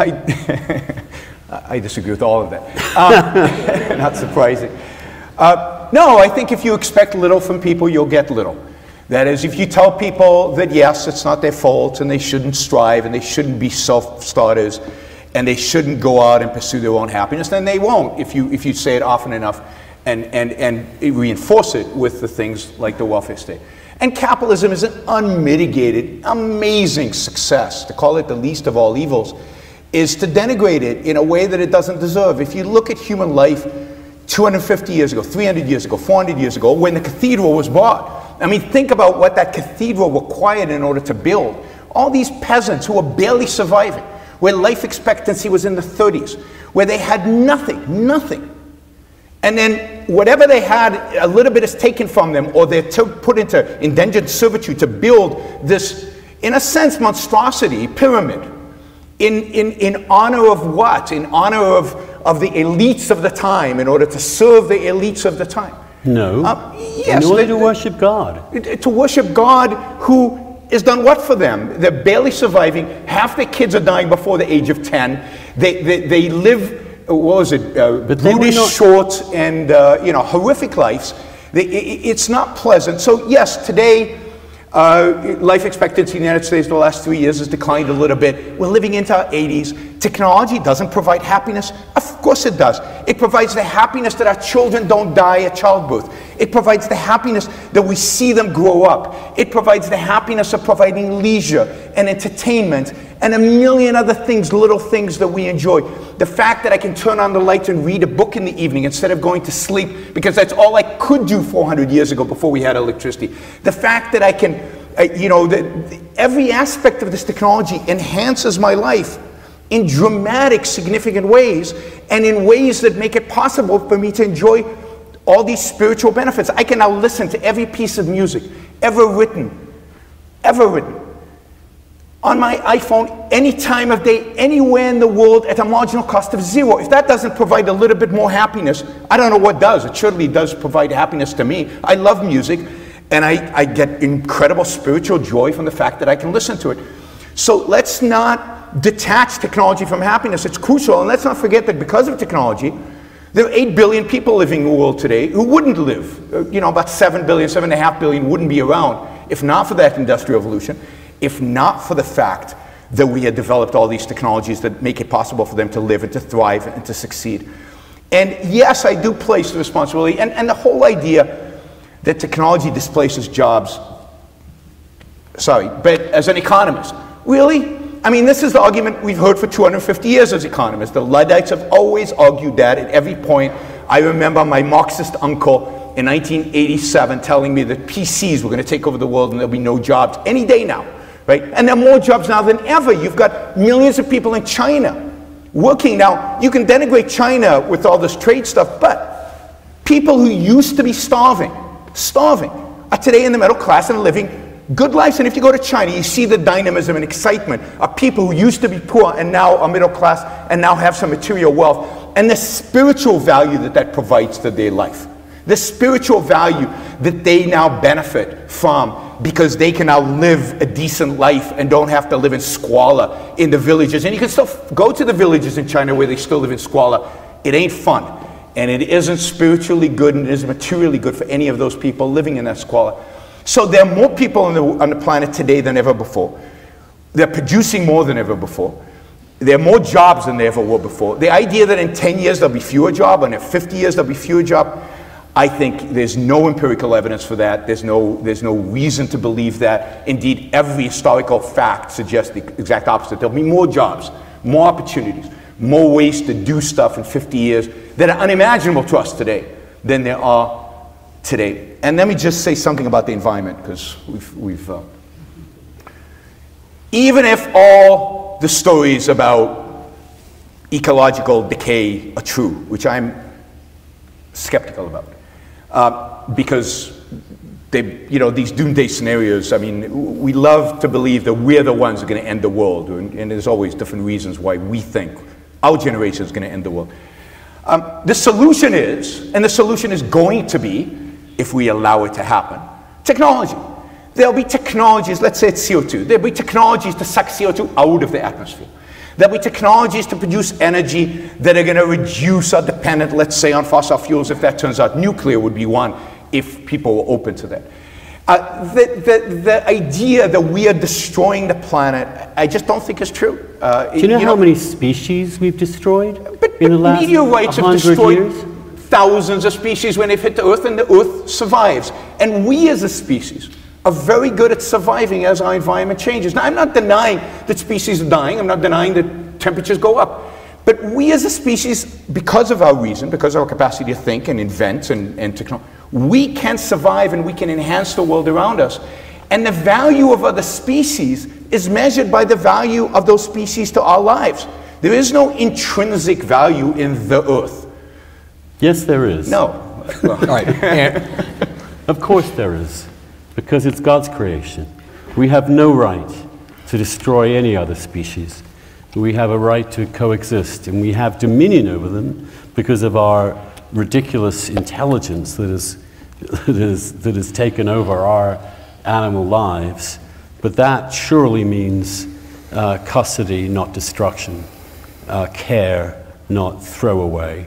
I disagree with all of that. Not surprising. No, I think if you expect little from people, you'll get little. That is, if you tell people that yes, it's not their fault and they shouldn't strive and they shouldn't be self-starters and they shouldn't go out and pursue their own happiness, then they won't if you say it often enough and reinforce it with the things like the welfare state. And capitalism is an unmitigated, amazing success. To call it the least of all evils is to denigrate it in a way that it doesn't deserve. If you look at human life 250 years ago, 300 years ago, 400 years ago, when the cathedral was bought, I mean, think about what that cathedral required in order to build. All these peasants who were barely surviving, where life expectancy was in the 30s, where they had nothing, nothing. And then whatever they had, a little bit is taken from them, or they're put into indentured servitude to build this, in a sense, monstrosity, pyramid. In honor of what? In honor of the elites of the time, in order to serve the elites of the time. No. Yes. In order to worship God. To worship God who has done what for them? They're barely surviving. Half their kids are dying before the age of 10. They live, what was it, brutish, short, and horrific lives. It's not pleasant. So yes, today, life expectancy in the United States the last 3 years has declined a little bit. We're living into our 80s. Technology doesn't provide happiness. Of course it does. It provides the happiness that our children don't die at childbirth. It provides the happiness that we see them grow up. It provides the happiness of providing leisure and entertainment and a million other things, little things that we enjoy. The fact that I can turn on the lights and read a book in the evening instead of going to sleep, because that's all I could do 400 years ago before we had electricity. The fact that I can, every aspect of this technology enhances my life in dramatic, significant ways, and in ways that make it possible for me to enjoy all these spiritual benefits. I can now listen to every piece of music ever written, on my iPhone, any time of day, anywhere in the world, at a marginal cost of zero. If that doesn't provide a little bit more happiness, I don't know what does. It surely does provide happiness to me. I love music, and I get incredible spiritual joy from the fact that I can listen to it. So let's not detach technology from happiness. It's crucial, and let's not forget that because of technology, there are 8 billion people living in the world today who wouldn't live. About 7 billion, 7.5 billion wouldn't be around if not for that industrial revolution, if not for the fact that we had developed all these technologies that make it possible for them to live and to thrive and to succeed. And yes, I do place the responsibility, and the whole idea that technology displaces jobs, but as an economist, really? I mean, this is the argument we've heard for 250 years as economists. The Luddites have always argued that at every point. I remember my Marxist uncle in 1987 telling me that PCs were going to take over the world and there'll be no jobs any day now, right? And there are more jobs now than ever. You've got millions of people in China working now. You can denigrate China with all this trade stuff, but people who used to be starving, are today in the middle class and living good lives. And if you go to China, you see the dynamism and excitement of people who used to be poor and now are middle class and now have some material wealth, and the spiritual value that that provides to their life. The spiritual value that they now benefit from because they can now live a decent life and don't have to live in squalor in the villages. And you can still go to the villages in China where they still live in squalor. It ain't fun. And it isn't spiritually good, and it isn't materially good for any of those people living in that squalor. So there are more people on the planet today than ever before. They're producing more than ever before. There are more jobs than there ever were before. The idea that in 10 years there'll be fewer jobs, and in 50 years there'll be fewer jobs, I think there's no empirical evidence for that. There's no reason to believe that. Indeed, every historical fact suggests the exact opposite. There'll be more jobs, more opportunities, more ways to do stuff in 50 years that are unimaginable to us today than there are today. And let me just say something about the environment, because even if all the stories about ecological decay are true, which I'm skeptical about, because these doomsday scenarios, I mean, we love to believe that we're the ones who are going to end the world, and there's always different reasons why we think our generation is going to end the world. The solution is, and the solution is going to be, if we allow it to happen, technology. There'll be technologies, let's say it's CO2, there'll be technologies to suck CO2 out of the atmosphere. There'll be technologies to produce energy that are going to reduce our dependence, let's say, on fossil fuels. If that turns out, nuclear would be one, if people were open to that. The idea that we are destroying the planet, I just don't think is true. Do you know how many species we've destroyed in the last 100 years? Meteorites have destroyed thousands of species when they've hit the Earth, and the Earth survives. And we as a species are very good at surviving as our environment changes. Now, I'm not denying that species are dying. I'm not denying that temperatures go up. But we as a species, because of our reason, because of our capacity to think and invent and technology, we can survive and we can enhance the world around us. And the value of other species is measured by the value of those species to our lives. There is no intrinsic value in the Earth. Yes, there is. No. Well, All right. Of course there is, because it's God's creation. We have no right to destroy any other species. We have a right to coexist, and we have dominion over them because of our ridiculous intelligence that has taken over our animal lives. But that surely means custody, not destruction, care, not throwaway.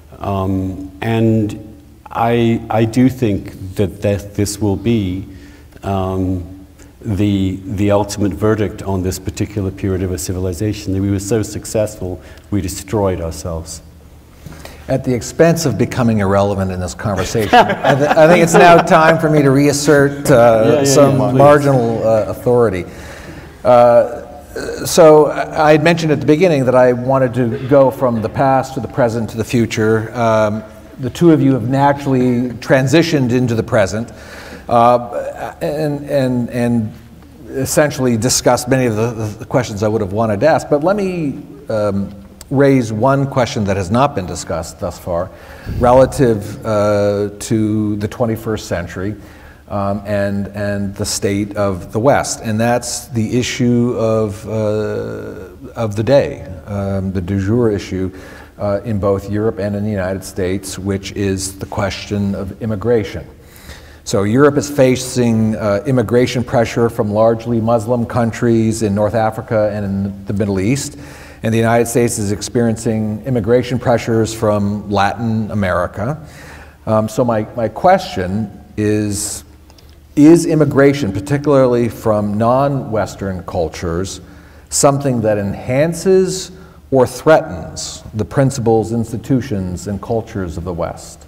And I do think that this will be the ultimate verdict on this particular period of a civilization, that we were so successful, we destroyed ourselves. At the expense of becoming irrelevant in this conversation, I think it's now time for me to reassert some marginal authority. So I had mentioned at the beginning that I wanted to go from the past to the present to the future. The two of you have naturally transitioned into the present and essentially discussed many of the questions I would have wanted to ask. But let me raise one question that has not been discussed thus far relative to the 21st century and the state of the West, and that's the issue of the day, the du jour issue in both Europe and in the United States, which is the question of immigration. So Europe is facing immigration pressure from largely Muslim countries in North Africa and in the Middle East. And the United States is experiencing immigration pressures from Latin America. So my question is immigration, particularly from non-Western cultures, something that enhances or threatens the principles, institutions, and cultures of the West?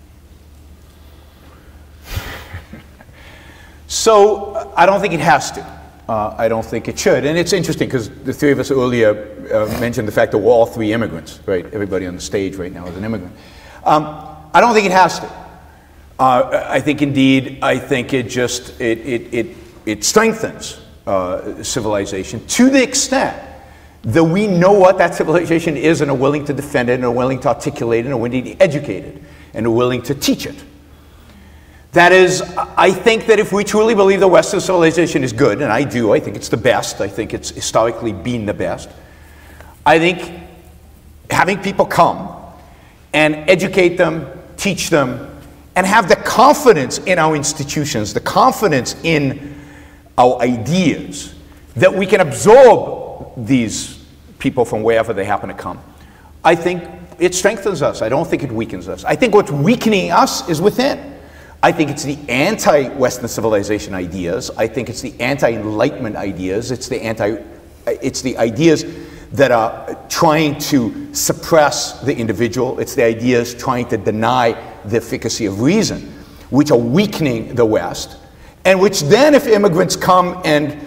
So I don't think it has to. I don't think it should. And it's interesting because the three of us earlier mentioned the fact that we're all three immigrants, right? Everybody on the stage right now is an immigrant. I don't think it has to. I think indeed, I think it just, it strengthens civilization to the extent that we know what that civilization is and are willing to defend it and are willing to articulate it and are willing to educate it and are willing to teach it. That is, I think that if we truly believe the Western civilization is good, and I do, I think it's the best, I think it's historically been the best, I think having people come and educate them, teach them, and have the confidence in our institutions, the confidence in our ideas, that we can absorb these people from wherever they happen to come, I think it strengthens us. I don't think it weakens us. I think what's weakening us is within. I think it's the anti-Western civilization ideas. I think it's the anti-Enlightenment ideas. It's the ideas that are trying to suppress the individual. It's the ideas trying to deny the efficacy of reason, which are weakening the West, and which then, if immigrants come and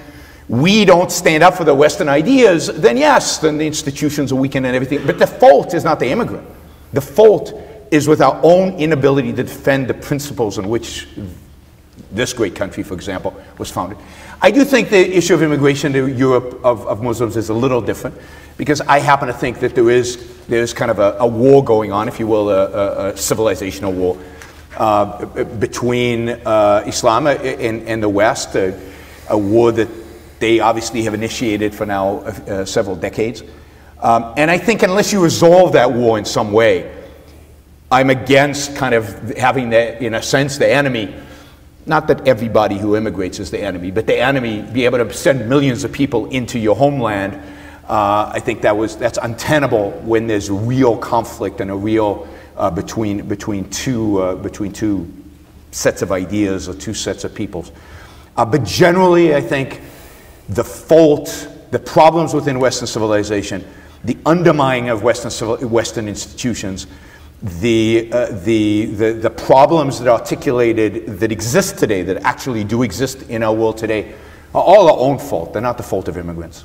we don't stand up for the Western ideas, then yes, then the institutions are weakened and everything. But the fault is not the immigrant. The fault is with our own inability to defend the principles on which this great country, for example, was founded. I do think the issue of immigration to Europe of Muslims is a little different, because I happen to think that there is kind of a war going on, if you will, a civilizational war between Islam and the West, a war that they obviously have initiated for now several decades. And I think unless you resolve that war in some way, I'm against kind of having, in a sense, the enemy. Not that everybody who immigrates is the enemy, but the enemy be able to send millions of people into your homeland. I think that's untenable when there's real conflict and a real between two sets of ideas or two sets of peoples. But generally, I think the fault, the problems within Western civilization, the undermining of Western institutions, the problems that are articulated that exist today, that actually do exist in our world today, are all our own fault. They're not the fault of immigrants.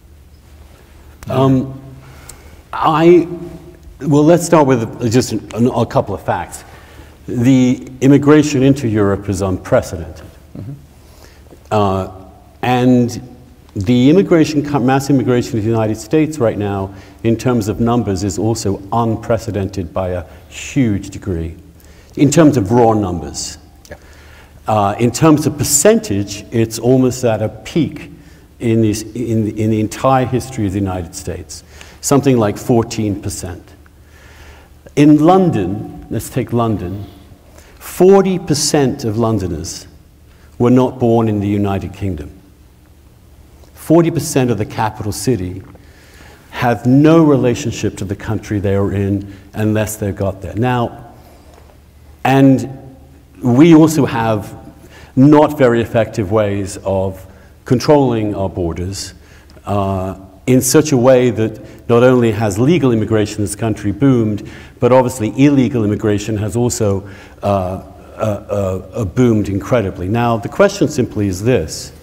Well, let's start with just a couple of facts. The immigration into Europe is unprecedented. And the mass immigration to the United States right now, in terms of numbers, is also unprecedented by a huge degree, in terms of raw numbers. Yeah. In terms of percentage, it's almost at a peak in the entire history of the United States, something like 14%. In London, let's take London, 40% of Londoners were not born in the United Kingdom. 40% of the capital city have no relationship to the country they are in unless they got there. Now, and we also have not very effective ways of controlling our borders in such a way that not only has legal immigration in this country boomed, but obviously illegal immigration has also boomed incredibly. Now, the question simply is this.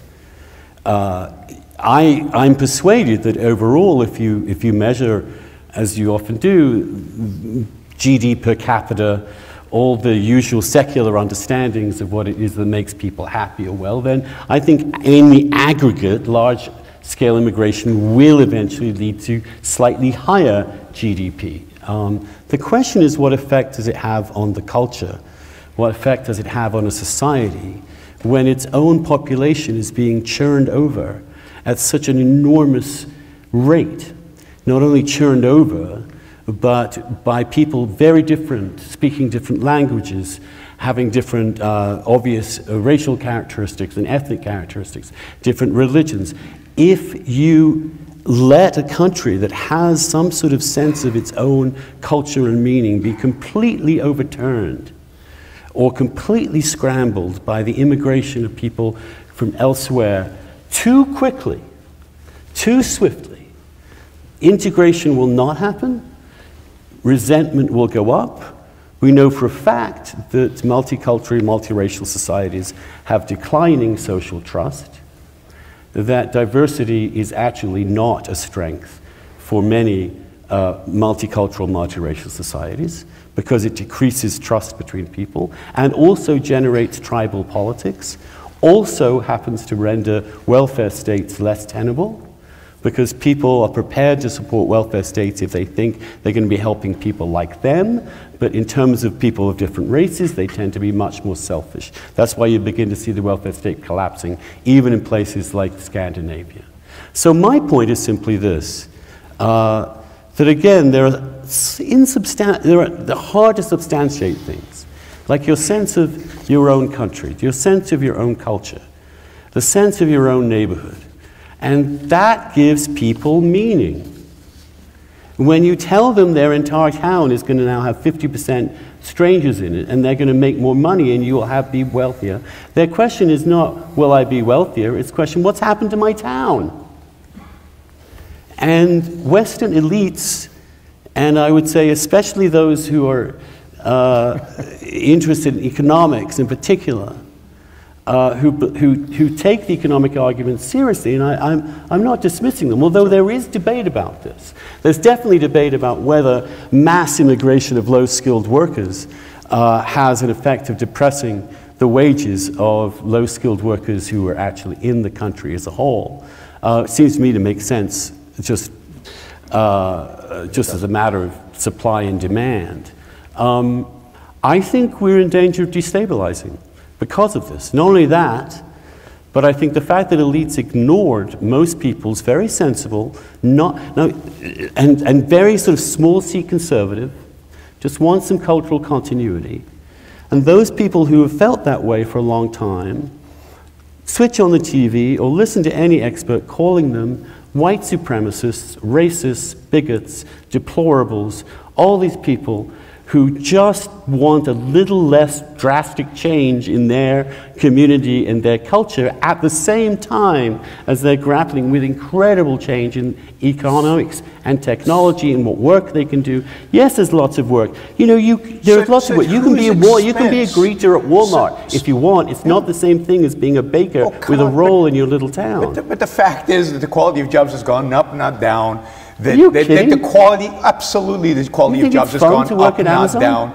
I'm persuaded that overall, if you measure, as you often do, GDP per capita, all the usual secular understandings of what it is that makes people happy or well, then I think in the aggregate, large-scale immigration will eventually lead to slightly higher GDP. The question is, what effect does it have on the culture? What effect does it have on a society when its own population is being churned over at such an enormous rate? Not only churned over, but by people very different, speaking different languages, having different obvious racial characteristics and ethnic characteristics, different religions. If you let a country that has some sort of sense of its own culture and meaning be completely overturned or completely scrambled by the immigration of people from elsewhere too quickly, too swiftly, integration will not happen, resentment will go up. We know for a fact that multicultural, multiracial societies have declining social trust, that diversity is actually not a strength for many multicultural, multiracial societies, because it decreases trust between people and also generates tribal politics, also happens to render welfare states less tenable, because people are prepared to support welfare states if they think they're going to be helping people like them, but in terms of people of different races, they tend to be much more selfish. That's why you begin to see the welfare state collapsing, even in places like Scandinavia. So my point is simply this, that again, there are the hard to substantiate things, like your sense of your own country, your sense of your own culture, the sense of your own neighborhood. And that gives people meaning. When you tell them their entire town is going to now have 50% strangers in it, and they're going to make more money and you will be wealthier, their question is not, will I be wealthier? It's the question, what's happened to my town? And Western elites, and I would say especially those who are interested in economics in particular, who take the economic argument seriously, and I'm not dismissing them, although there is debate about this. There's definitely debate about whether mass immigration of low-skilled workers has an effect of depressing the wages of low-skilled workers who are actually in the country as a whole. It seems to me to make sense just as a matter of supply and demand. I think we're in danger of destabilizing because of this. Not only that, but I think the fact that elites ignored most people's very sensible, and very sort of small C conservative, just want some cultural continuity. And those people who have felt that way for a long time switch on the TV or listen to any expert calling them white supremacists, racists, bigots, deplorables, all these people who just want a little less drastic change in their community and their culture at the same time as they're grappling with incredible change in economics and technology and what work they can do. Yes, there's lots of work. You know, there's lots of work. You can be a greeter at Walmart if you want. It's not the same thing as being a baker with a role in your little town. But the fact is that the quality of jobs has gone up, not down. The quality, absolutely, the quality of jobs has gone up, not down.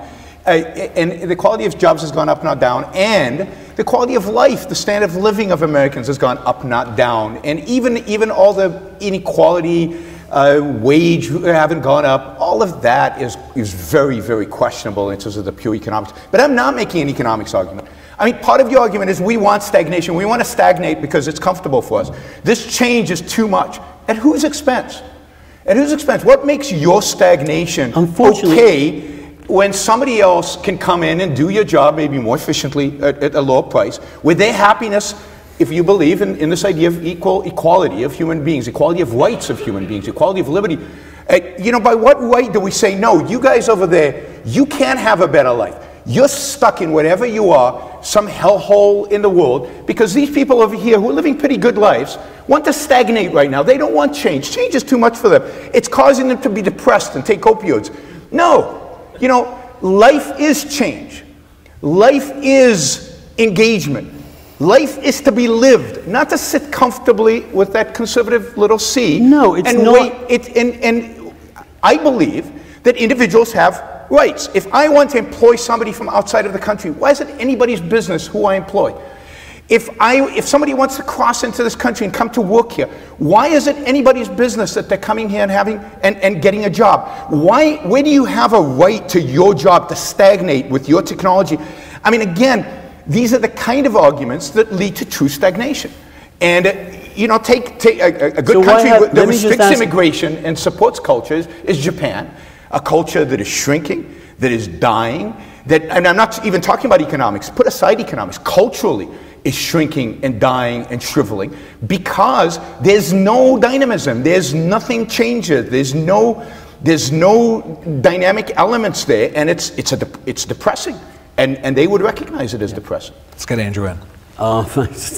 And the quality of jobs has gone up, not down. And the quality of life, the standard of living of Americans has gone up, not down. And even all the inequality, wage haven't gone up. All of that is very, very questionable in terms of the pure economics. But I'm not making an economics argument. I mean, part of your argument is we want stagnation. We want to stagnate because it's comfortable for us. This change is too much. At whose expense? At whose expense? What makes your stagnation okay when somebody else can come in and do your job maybe more efficiently at a lower price, with their happiness, if you believe in this idea of equality of human beings, equality of rights of human beings, equality of liberty? You know, by what right do we say, no, you guys over there, you can't have a better life. You're stuck in whatever you are, some hellhole in the world, because these people over here who are living pretty good lives want to stagnate right now. They don't want change. Change is too much for them. It's causing them to be depressed and take opioids. No. You know, life is change. Life is engagement. Life is to be lived, not to sit comfortably with that conservative little C. No, it's not. And I believe that individuals have rights. If I want to employ somebody from outside of the country, why is it anybody's business who I employ? If somebody wants to cross into this country and come to work here, why is it anybody's business that they're coming here and getting a job? Where do you have a right to your job to stagnate with your technology? I mean, again, these are the kind of arguments that lead to true stagnation. And you know, take a good country that restricts immigration and supports cultures is Japan. A culture that is shrinking, that is dying, and I'm not even talking about economics, put aside economics, culturally is shrinking and dying and shriveling because there's no dynamism, there's nothing changes, there's no dynamic elements there, and it's depressing, and they would recognize it as depressing. Let's get Andrew in. Thanks.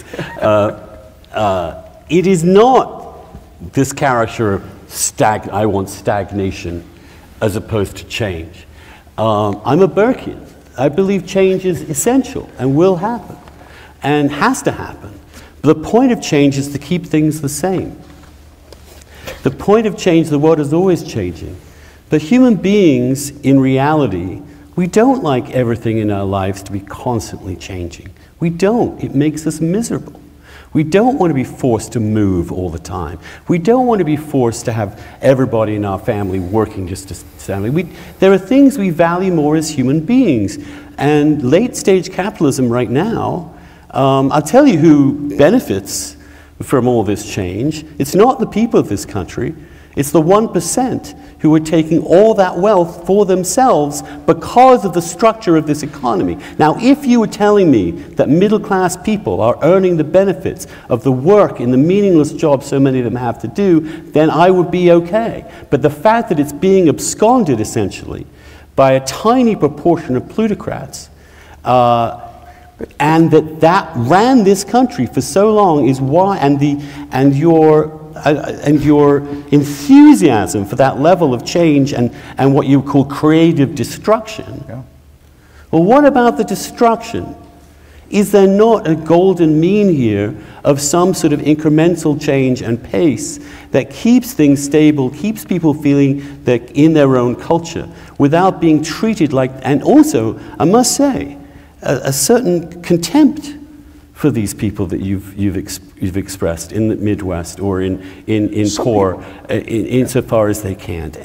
It is not this character of I want stagnation as opposed to change. I'm a Burkean. I believe change is essential and will happen and has to happen. But the point of change is to keep things the same. The point of change, the world is always changing. But human beings, in reality, we don't like everything in our lives to be constantly changing. We don't. It makes us miserable. We don't want to be forced to move all the time. We don't want to be forced to have everybody in our family working just as family. There are things we value more as human beings. And late-stage capitalism right now, I'll tell you who benefits from all this change. It's not the people of this country. It's the 1% who are taking all that wealth for themselves because of the structure of this economy. Now, if you were telling me that middle-class people are earning the benefits of the work in the meaningless jobs so many of them have to do, then I would be okay. But the fact that it's being absconded, essentially, by a tiny proportion of plutocrats, and that ran this country for so long is why, and your enthusiasm for that level of change and what you call creative destruction. Yeah. Well, what about the destruction Is there not a golden mean here of some sort of incremental change and pace that keeps things stable, keeps people feeling they're in their own culture, without being treated like, and also, I must say, a certain contempt for these people that you've expressed in the Midwest or in poor, insofar as they can't.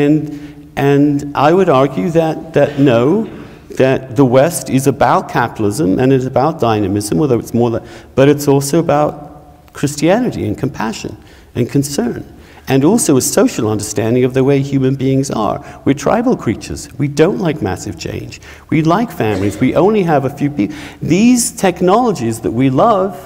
And I would argue that no, that the West is about capitalism and it's about dynamism, although it's more that, but it's also about Christianity and compassion and concern, and also a social understanding of the way human beings are. We're tribal creatures. We don't like massive change. We like families. We only have a few people. These technologies that we love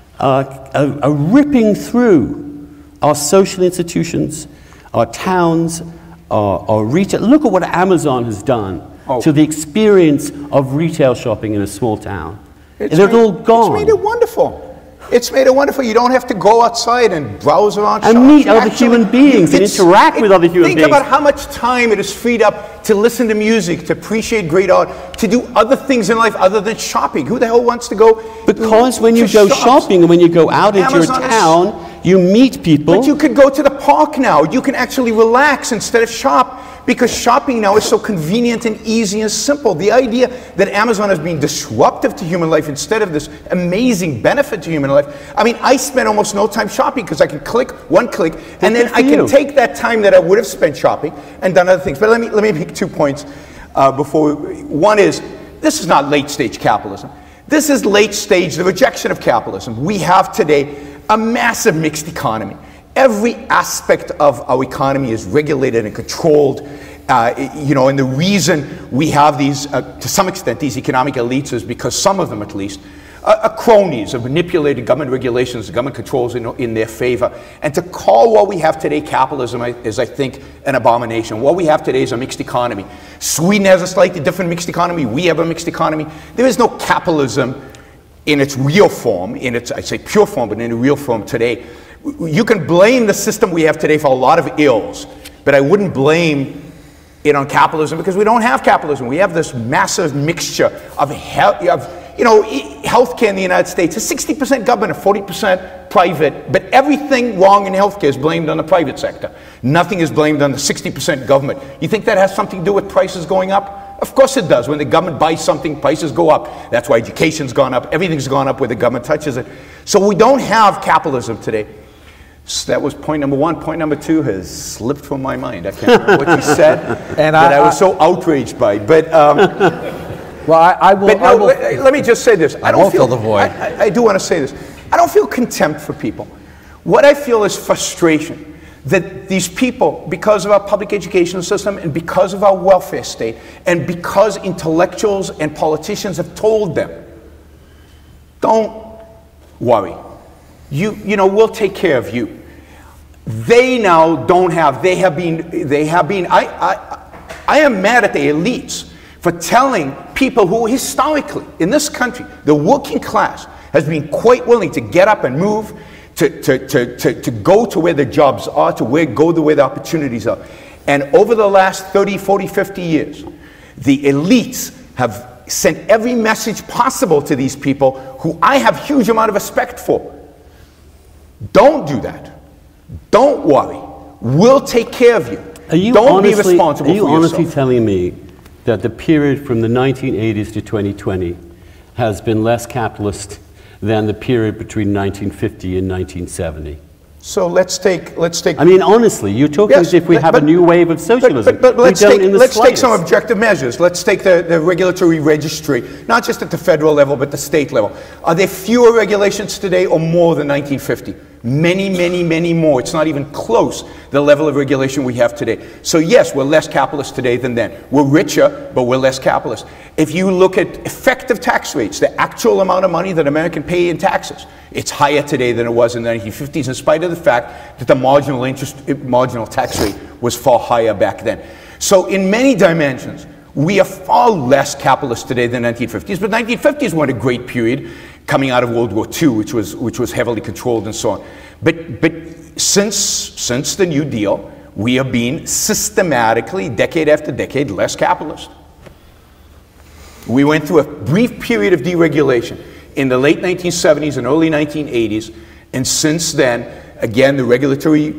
are ripping through our social institutions, our towns, our retail. Look at what Amazon has done to the experience of retail shopping in a small town. They're all gone. It's made it wonderful. It's made it wonderful. You don't have to go outside and browse around and shops. meet other human beings and interact with other human beings. Think about how much time it is freed up to listen to music, to appreciate great art, to do other things in life other than shopping. Who the hell wants to go? Because when you go shopping and when you go out into your town, you meet people. But you could go to the park now. You can actually relax instead of shop, because shopping now is so convenient and easy and simple. The idea that Amazon has been disruptive to human life instead of this amazing benefit to human life. I mean, I spend almost no time shopping because I can click, one click, and then I can take that time that I would have spent shopping and done other things. But let me make 2 points before. One is, this is not late stage capitalism. This is late stage, the rejection of capitalism. We have today a massive mixed economy. Every aspect of our economy is regulated and controlled, and the reason we have these, to some extent, these economic elites is because some of them, at least, are cronies of manipulated government regulations, government controls in their favor. And to call what we have today capitalism is, I think, an abomination. What we have today is a mixed economy. Sweden has a slightly different mixed economy. We have a mixed economy. There is no capitalism in its real form, in its, I say pure form, but in a real form today. You can blame the system we have today for a lot of ills, but I wouldn't blame it on capitalism, because we don't have capitalism. We have this massive mixture of healthcare in the United States is 60% government and 40% private, but everything wrong in healthcare is blamed on the private sector. Nothing is blamed on the 60% government. You think that has something to do with prices going up? Of course it does. When the government buys something, prices go up. That's why education's gone up. Everything's gone up where the government touches it. So we don't have capitalism today. So that was point number one. Point number two has slipped from my mind. I can't remember what you said and that I was so outraged by. But let me just say this. I don't feel the void. I do want to say this. I don't feel contempt for people. What I feel is frustration that these people, because of our public education system and because of our welfare state and because intellectuals and politicians have told them, don't worry. We'll take care of you. They now don't have, they have been, I am mad at the elites for telling people who historically, in this country, the working class has been quite willing to get up and move, to go to where the jobs are, go to where the opportunities are. And over the last 30, 40, 50 years, the elites have sent every message possible to these people who I have huge amount of respect for. Don't do that. Don't worry. We'll take care of you. Don't be responsible for yourself. Are you honestly telling me that the period from the 1980s to 2020 has been less capitalist than the period between 1950 and 1970? So let's take. I mean, honestly, you're talking as if we have a new wave of socialism. But let's take some objective measures. Let's take the regulatory registry, not just at the federal level, but the state level. Are there fewer regulations today or more than 1950? Many, many, many more. It's not even close, the level of regulation we have today. So yes, we're less capitalist today than then. We're richer, but we're less capitalist. If you look at effective tax rates, the actual amount of money that Americans pay in taxes, it's higher today than it was in the 1950s, in spite of the fact that the marginal tax rate was far higher back then. So in many dimensions, we are far less capitalist today than the 1950s, but 1950s were a great period coming out of World War II, which was heavily controlled and so on. But since the New Deal, we have been systematically, decade after decade, less capitalist. We went through a brief period of deregulation in the late 1970s and early 1980s, and since then, again, the regulatory,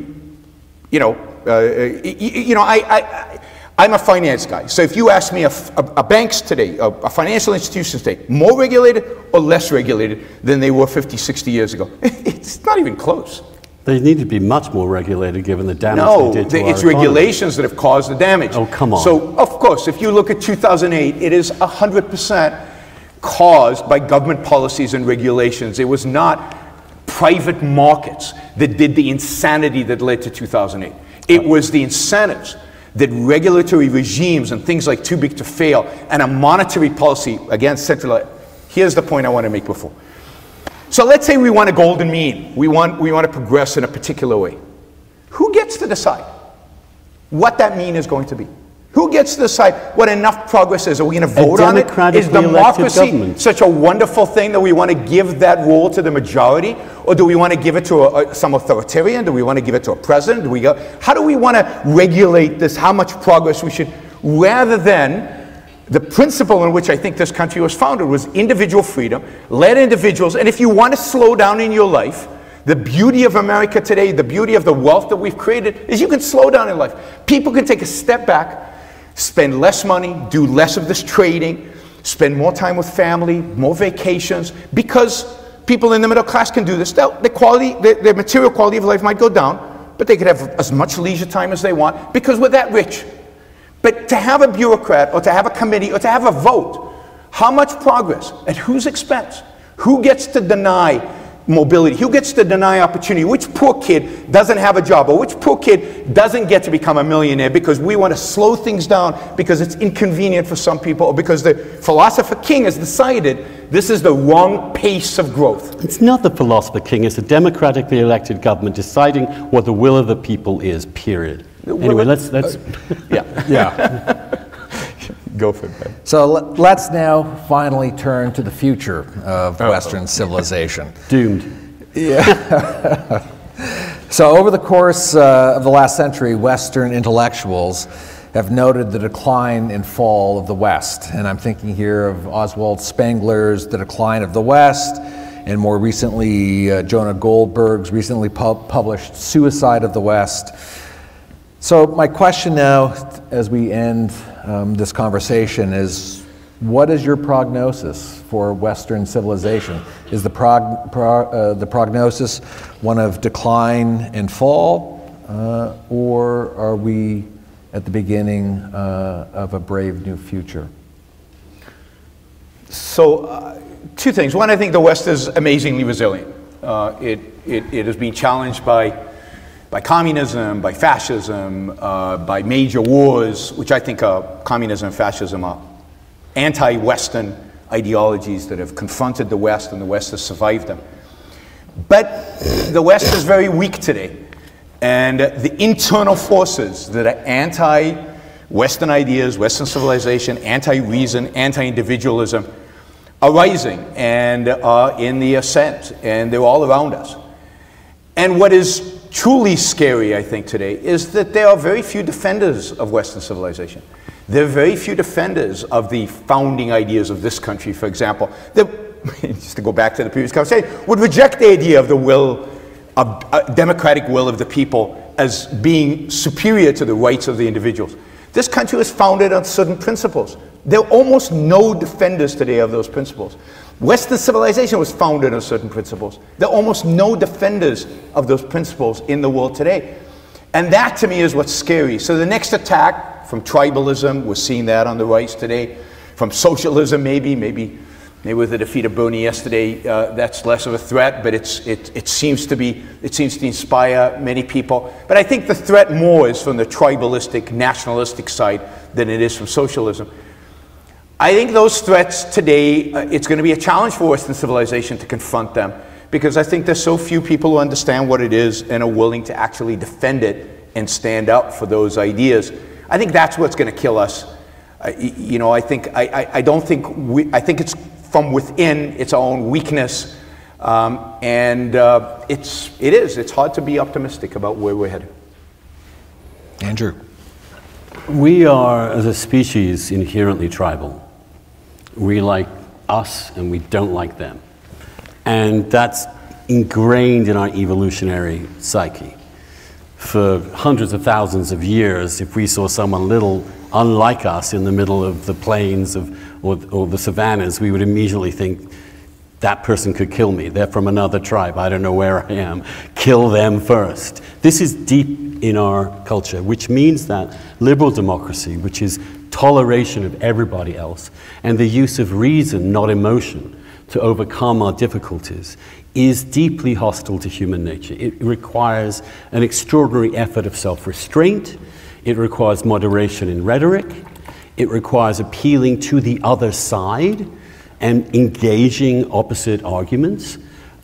I'm a finance guy, so if you ask me, a banks today, a financial institutions today, more regulated or less regulated than they were 50, 60 years ago? It's not even close. They need to be much more regulated given the damage they did to our it's economy. regulations that have caused the damage. Oh, come on. So, of course, if you look at 2008, it is 100% caused by government policies and regulations. It was not private markets that did the insanity that led to 2008. It was the incentives that regulatory regimes and things like too big to fail and a monetary policy, again, centralized. Here's the point I want to make before. So let's say we want a golden mean. We want to progress in a particular way. Who gets to decide what that mean is going to be? Who gets to decide what enough progress is? Are we going to vote on it? Is democracy such a wonderful thing that we want to give that role to the majority? Or do we want to give it to some authoritarian? Do we want to give it to a president? How do we want to regulate this, how much progress we should, rather than the principle in which I think this country was founded was individual freedom, let individuals, and if you want to slow down in your life, the beauty of America today, the beauty of the wealth that we've created, is you can slow down in life. People can take a step back, spend less money, do less of this trading, spend more time with family, more vacations, because people in the middle class can do this. Their material quality of life might go down, but they could have as much leisure time as they want, because we're that rich. But to have a bureaucrat, or to have a committee, or to have a vote, how much progress, at whose expense? Who gets to deny mobility? Who gets to deny opportunity? Which poor kid doesn't have a job? Or which poor kid doesn't get to become a millionaire because we want to slow things down because it's inconvenient for some people, or because the philosopher king has decided this is the wrong pace of growth? It's not the philosopher king, it's a democratically elected government deciding what the will of the people is, period. Anyway, let's yeah. Go for it, man. So let's now finally turn to the future of Western civilization. Doomed. Yeah. So over the course of the last century, Western intellectuals have noted the decline and fall of the West. And I'm thinking here of Oswald Spengler's The Decline of the West, and more recently, Jonah Goldberg's recently published Suicide of the West. So my question now, as we end this conversation, is what is your prognosis for Western civilization? Is the prognosis one of decline and fall, or are we at the beginning of a brave new future? So two things. One, I think the West is amazingly resilient. It has been challenged by communism, by fascism, by major wars, which I think communism and fascism are anti-Western ideologies that have confronted the West, and the West has survived them. But the West is very weak today, and the internal forces that are anti-Western ideas, Western civilization, anti-reason, anti-individualism are rising and are in the ascent, and they're all around us. And what is truly scary, I think, today is that there are very few defenders of Western civilization. There are very few defenders of the founding ideas of this country, for example, that, just to go back to the previous conversation, would reject the idea of the will, of democratic will of the people as being superior to the rights of the individuals. This country was founded on certain principles. There are almost no defenders today of those principles. Western civilization was founded on certain principles. There are almost no defenders of those principles in the world today. And that, to me, is what's scary. So the next attack from tribalism, we're seeing that on the rise today. From socialism, maybe with the defeat of Bernie yesterday, that's less of a threat, but it seems to inspire many people. But I think the threat more is from the tribalistic, nationalistic side than it is from socialism. I think those threats today, it's going to be a challenge for Western civilization to confront them, because I think there's so few people who understand what it is and are willing to actually defend it and stand up for those ideas. I think that's what's going to kill us. I think it's from within, its own weakness, it's hard to be optimistic about where we're headed. Andrew. We are, as a species, inherently tribal. We like us and we don't like them. And that's ingrained in our evolutionary psyche. For hundreds of thousands of years, if we saw someone little unlike us in the middle of the plains or the savannas, we would immediately think, that person could kill me. They're from another tribe. I don't know where I am. Kill them first. This is deep in our culture, which means that liberal democracy, which is toleration of everybody else, and the use of reason, not emotion, to overcome our difficulties, is deeply hostile to human nature. It requires an extraordinary effort of self-restraint. It requires moderation in rhetoric. It requires appealing to the other side and engaging opposite arguments.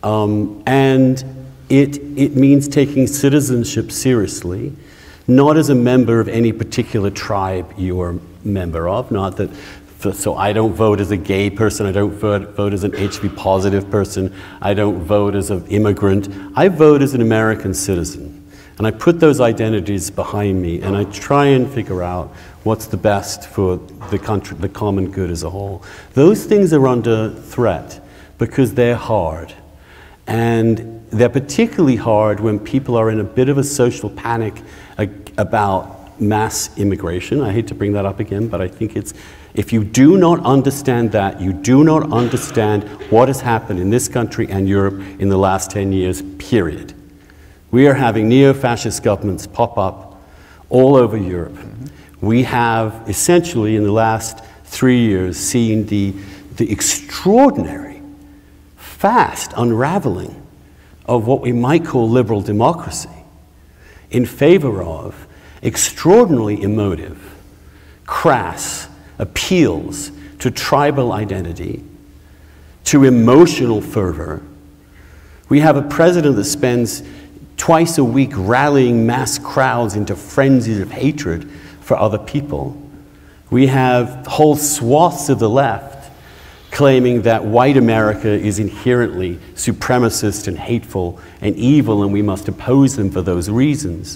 And it means taking citizenship seriously, not as a member of any particular tribe you're a member of, not that, so I don't vote as a gay person, I don't vote as an HIV positive person, I don't vote as an immigrant, I vote as an American citizen. And I put those identities behind me and I try and figure out what's the best for the country, the common good as a whole. Those things are under threat because they're hard. And they're particularly hard when people are in a bit of a social panic about mass immigration. I hate to bring that up again, but I think it's, if you do not understand that, you do not understand what has happened in this country and Europe in the last 10 years, period. We are having neo-fascist governments pop up all over Europe. We have essentially in the last 3 years seen the extraordinary, fast unraveling of what we might call liberal democracy in favor of extraordinarily emotive, crass appeals to tribal identity, to emotional fervor. We have a president that spends twice a week rallying mass crowds into frenzies of hatred for other people. We have whole swaths of the left claiming that white America is inherently supremacist and hateful and evil and we must oppose them for those reasons.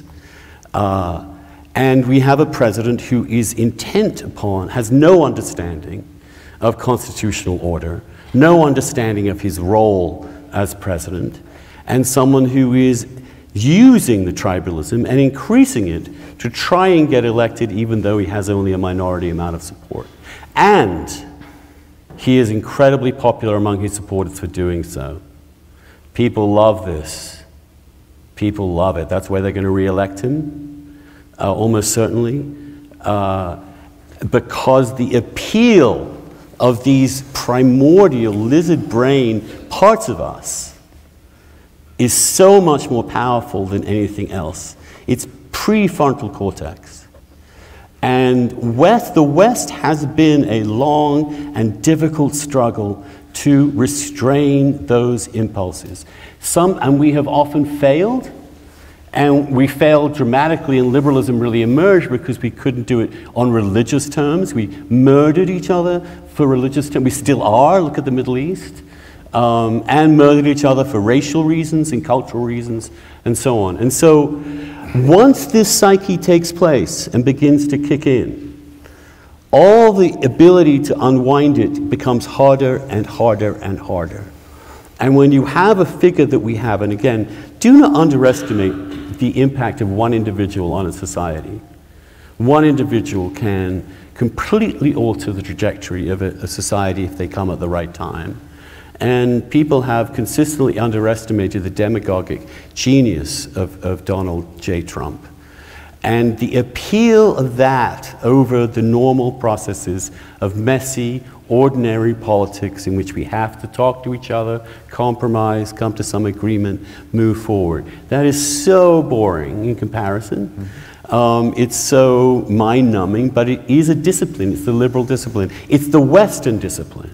And we have a president who is intent upon, has no understanding of constitutional order, no understanding of his role as president, and someone who is using the tribalism and increasing it to try and get elected even though he has only a minority amount of support. And he is incredibly popular among his supporters for doing so. People love this. People love it. That's why they're going to re-elect him, almost certainly, because the appeal of these primordial lizard brain parts of us is so much more powerful than anything else. It's prefrontal cortex. And the West has been a long and difficult struggle to restrain those impulses. And we have often failed, and we failed dramatically, and liberalism really emerged because we couldn't do it on religious terms. We murdered each other for religious terms. We still are, look at the Middle East. And murdered each other for racial reasons and cultural reasons and so on. And so once this psyche takes place and begins to kick in, all the ability to unwind it becomes harder and harder and harder. And when you have a figure that we have, and again, do not underestimate the impact of one individual on a society. One individual can completely alter the trajectory of a society if they come at the right time. And people have consistently underestimated the demagogic genius of Donald J. Trump. And the appeal of that over the normal processes of messy, ordinary politics in which we have to talk to each other, compromise, come to some agreement, move forward. That is so boring in comparison. It's so mind-numbing, but it is a discipline. It's the liberal discipline. It's the Western discipline.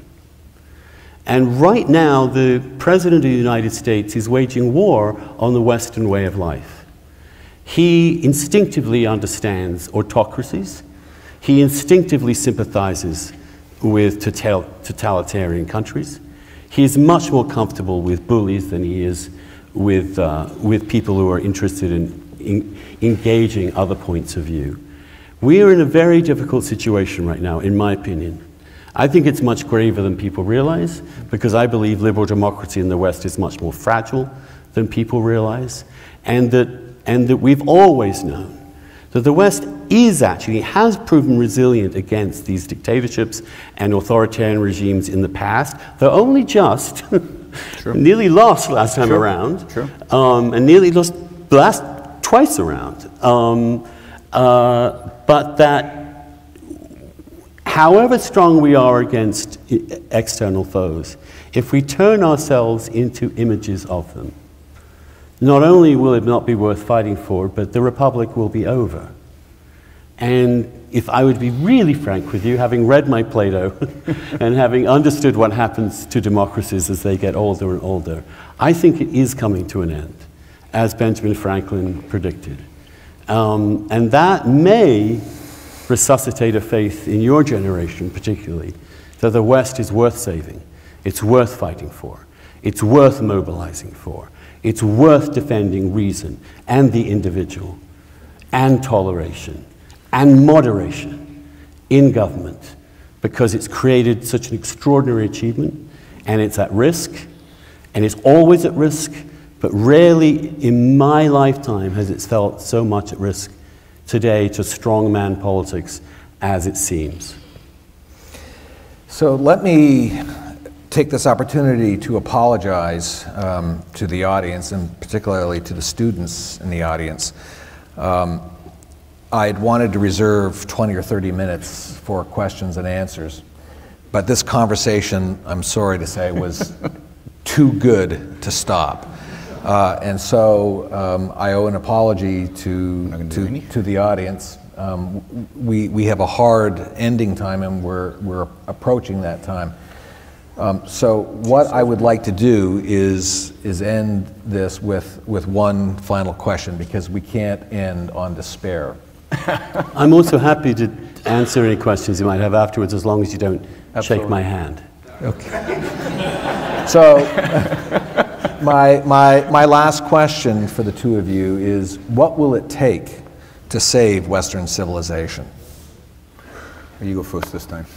And right now, the President of the United States is waging war on the Western way of life. He instinctively understands autocracies. He instinctively sympathizes with totalitarian countries. He is much more comfortable with bullies than he is with people who are interested in engaging other points of view. We are in a very difficult situation right now, in my opinion. I think it's much graver than people realize, because I believe liberal democracy in the West is much more fragile than people realize, and that we've always known that the West has proven resilient against these dictatorships and authoritarian regimes in the past, though only just nearly lost last time around, and nearly lost last twice around. But that however strong we are against external foes, if we turn ourselves into images of them, not only will it not be worth fighting for, but the Republic will be over. And if I would be really frank with you, having read my Plato and having understood what happens to democracies as they get older and older, I think it is coming to an end, as Benjamin Franklin predicted. And that may resuscitate a faith in your generation particularly, that the West is worth saving, it's worth fighting for, it's worth mobilizing for, it's worth defending reason and the individual and toleration and moderation in government, because it's created such an extraordinary achievement, and it's at risk, and it's always at risk, but rarely in my lifetime has it felt so much at risk today to strongman politics as it seems. So let me take this opportunity to apologize to the audience, and particularly to the students in the audience. I'd wanted to reserve 20 or 30 minutes for questions and answers, but this conversation, I'm sorry to say, was too good to stop. And so I owe an apology to the audience. We have a hard ending time, and we're approaching that time. So what I would like to do is end this with one final question, because we can't end on despair. I'm also happy to answer any questions you might have afterwards, as long as you don't shake my hand. Okay. So my last question for the two of you is, what will it take to save Western civilization? You go first this time.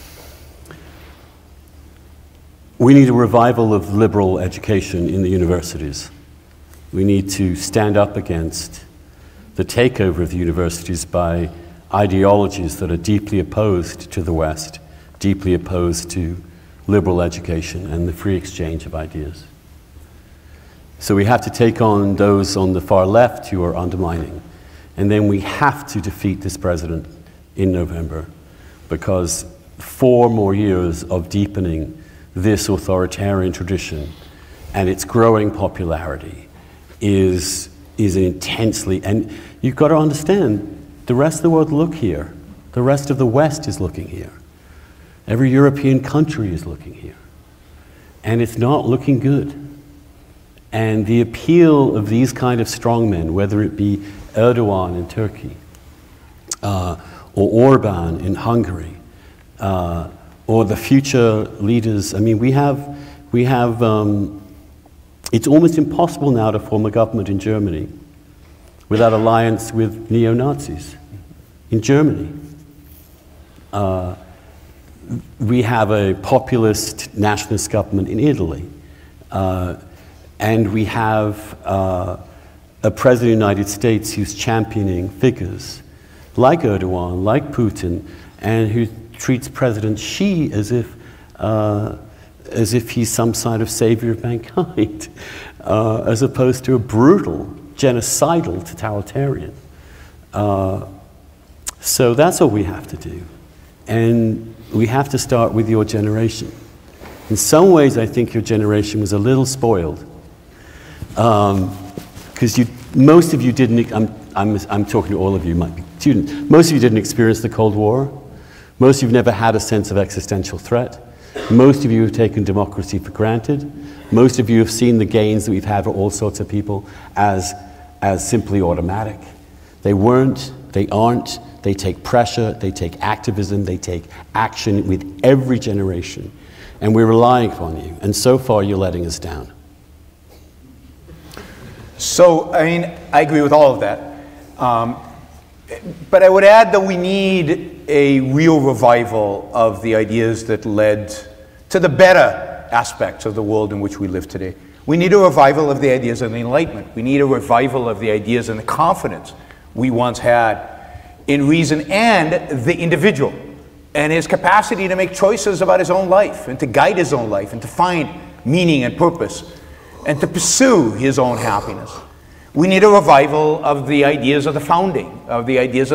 We need a revival of liberal education in the universities. We need to stand up against the takeover of the universities by ideologies that are deeply opposed to the West, deeply opposed to liberal education and the free exchange of ideas. So we have to take on those on the far left who are undermining. And then we have to defeat this president in November, because 4 more years of deepening this authoritarian tradition and its growing popularity is intensely, and you've got to understand, the rest of the world look here. The rest of the West is looking here. Every European country is looking here. And it's not looking good. And the appeal of these kind of strongmen, whether it be Erdogan in Turkey, or Orban in Hungary, or the future leaders, I mean, we have it's almost impossible now to form a government in Germany without alliance with neo-Nazis. In Germany, we have a populist nationalist government in Italy, and we have a president of the United States who's championing figures like Erdogan, like Putin, and who treats President Xi as if he's some sort of savior of mankind, as opposed to a brutal, genocidal totalitarian. So that's what we have to do. And we have to start with your generation. In some ways, I think your generation was a little spoiled. Because most of you didn't, I'm talking to all of you, my students, most of you didn't experience the Cold War. Most of you have never had a sense of existential threat. Most of you have taken democracy for granted. Most of you have seen the gains that we've had for all sorts of people as simply automatic. They weren't, they aren't, they take pressure, they take activism, they take action with every generation. And we're relying upon you. And so far, you're letting us down. So, I mean, I agree with all of that. But I would add that we need a real revival of the ideas that led to the better aspects of the world in which we live today. We need a revival of the ideas of the Enlightenment. We need a revival of the ideas and the confidence we once had in reason and the individual and his capacity to make choices about his own life and to guide his own life and to find meaning and purpose and to pursue his own happiness. We need a revival of the ideas of the founding of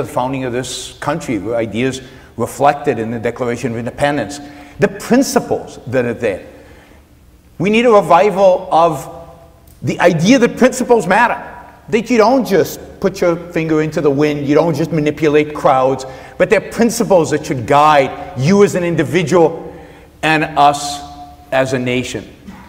this country, ideas reflected in the Declaration of Independence, the principles that are there. We need a revival of the idea that principles matter, that you don't just put your finger into the wind, you don't just manipulate crowds, but they're principles that should guide you as an individual and us as a nation.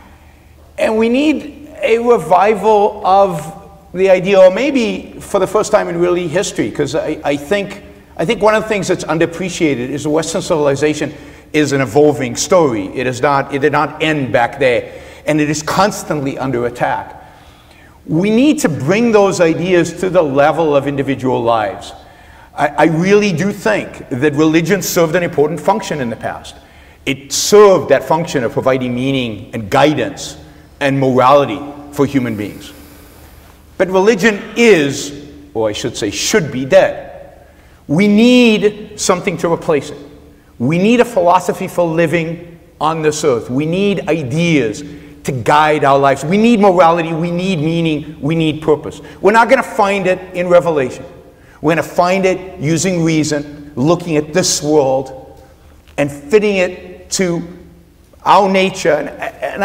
And we need a revival of the idea, or maybe for the first time in really history, because I think one of the things that's underappreciated is the Western civilization is an evolving story. It did not end back there, and it is constantly under attack. We need to bring those ideas to the level of individual lives. I really do think that religion served an important function in the past. It served that function of providing meaning and guidance and morality for human beings. But religion is, or I should say should be, dead. We need something to replace it. We need a philosophy for living on this earth. We need ideas to guide our lives. We need morality, we need meaning, we need purpose. We're not going to find it in Revelation. We're going to find it using reason, looking at this world and fitting it to our nature. And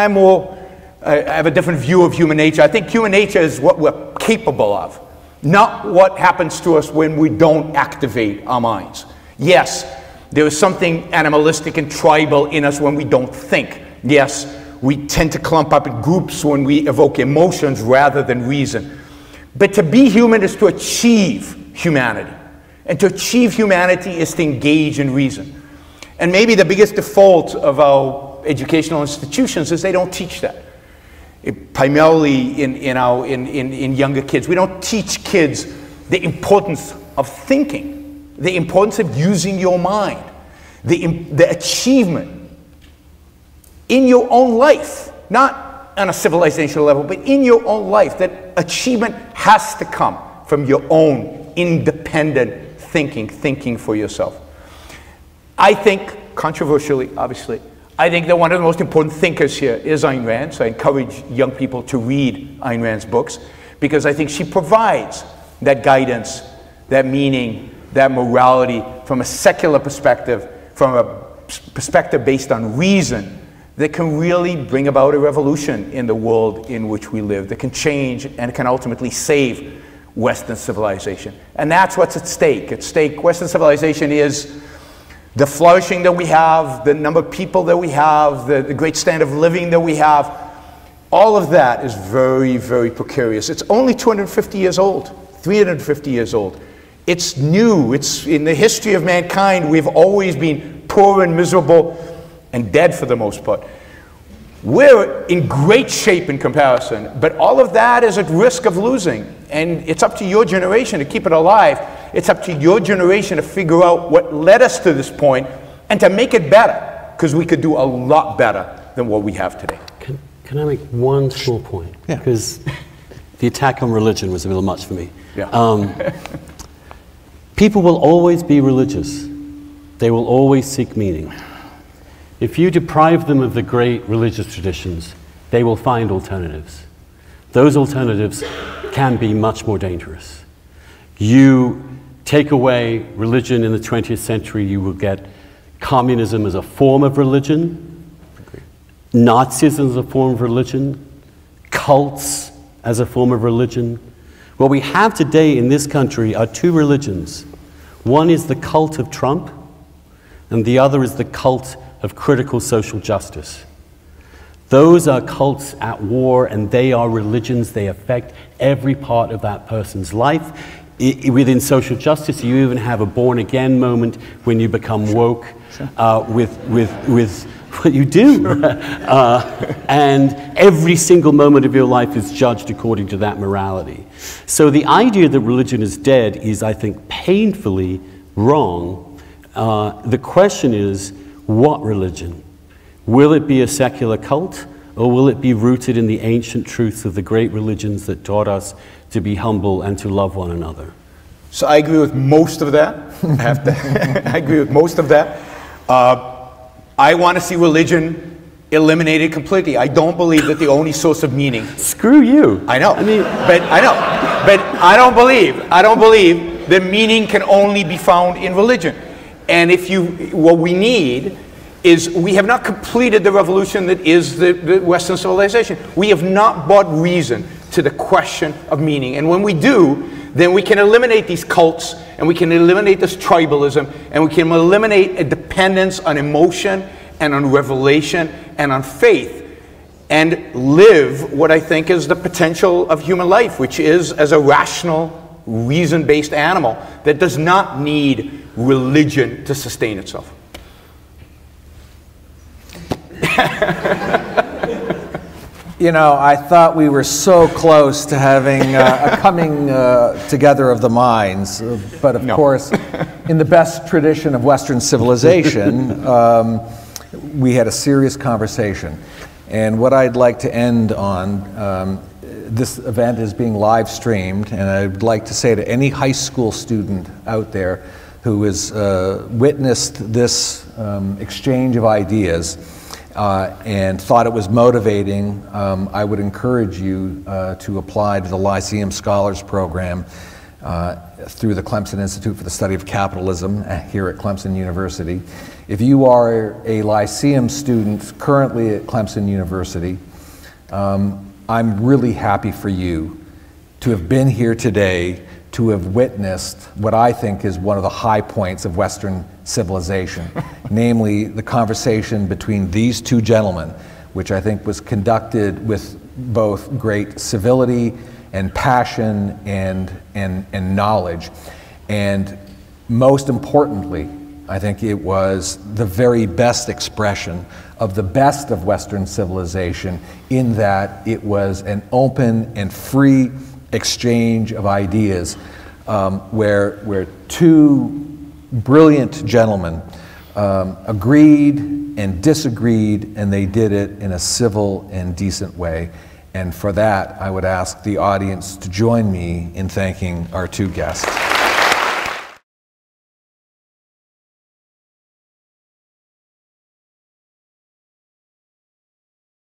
I have a different view of human nature. I think human nature is what we're capable of, not what happens to us when we don't activate our minds. Yes, there is something animalistic and tribal in us when we don't think. Yes, we tend to clump up in groups when we evoke emotions rather than reason. But to be human is to achieve humanity. And to achieve humanity is to engage in reason. And maybe the biggest default of our educational institutions is they don't teach that. Primarily in younger kids. We don't teach kids the importance of thinking, the importance of using your mind, the achievement in your own life, not on a civilizational level, but in your own life. That achievement has to come from your own independent thinking for yourself. I think, controversially, obviously, I think that one of the most important thinkers here is Ayn Rand, so I encourage young people to read Ayn Rand's books, because I think she provides that guidance, that meaning, that morality from a secular perspective, from a perspective based on reason, that can really bring about a revolution in the world in which we live, that can change and can ultimately save Western civilization. And that's what's at stake. At stake, Western civilization is the flourishing that we have, the number of people that we have, the great standard of living that we have. All of that is very, very precarious. It's only 250 years old, 350 years old. It's new. It's in the history of mankind. We've always been poor and miserable and dead for the most part. We're in great shape in comparison, but all of that is at risk of losing. And it's up to your generation to keep it alive. It's up to your generation to figure out what led us to this point and to make it better, because we could do a lot better than what we have today. Can I make one small point? Yeah. Because the attack on religion was a little much for me. Yeah. People will always be religious. They will always seek meaning. If you deprive them of the great religious traditions, they will find alternatives. Those alternatives can be much more dangerous. You take away religion in the 20th century, you will get communism as a form of religion, Nazism as a form of religion, cults as a form of religion. What we have today in this country are two religions. One is the cult of Trump, and the other is the cult of critical social justice. Those are cults at war, and they are religions. They affect every part of that person's life. Within social justice, you even have a born-again moment when you become woke with what you do. And every single moment of your life is judged according to that morality. So the idea that religion is dead is, I think, painfully wrong. The question is, what religion? Will it be a secular cult, or will it be rooted in the ancient truths of the great religions that taught us to be humble and to love one another? So I agree with most of that. I agree with most of that. I want to see religion eliminated completely. I don't believe that the only source of meaning. Screw you. I know. But I don't believe that meaning can only be found in religion. And what we need is, we have not completed the revolution that is the Western civilization. We have not brought reason to the question of meaning. And when we do, then we can eliminate these cults, and we can eliminate this tribalism, and we can eliminate a dependence on emotion and on revelation and on faith, and live what I think is the potential of human life, which is as a rational, reason-based animal that does not need religion to sustain itself. You know, I thought we were so close to having a coming together of the minds, but of course, in the best tradition of Western civilization, we had a serious conversation. And what I'd like to end on, this event is being live streamed, and I'd like to say to any high school student out there who has witnessed this exchange of ideas and thought it was motivating, I would encourage you to apply to the Lyceum Scholars Program through the Clemson Institute for the Study of Capitalism here at Clemson University. If you are a Lyceum student currently at Clemson University, I'm really happy for you to have been here today, to have witnessed what I think is one of the high points of Western civilization, namely the conversation between these two gentlemen, which I think was conducted with both great civility and passion and knowledge. And most importantly, I think it was the very best expression of the best of Western civilization, in that it was an open and free exchange of ideas, where two brilliant gentlemen agreed and disagreed, and they did it in a civil and decent way. And for that, I would ask the audience to join me in thanking our two guests.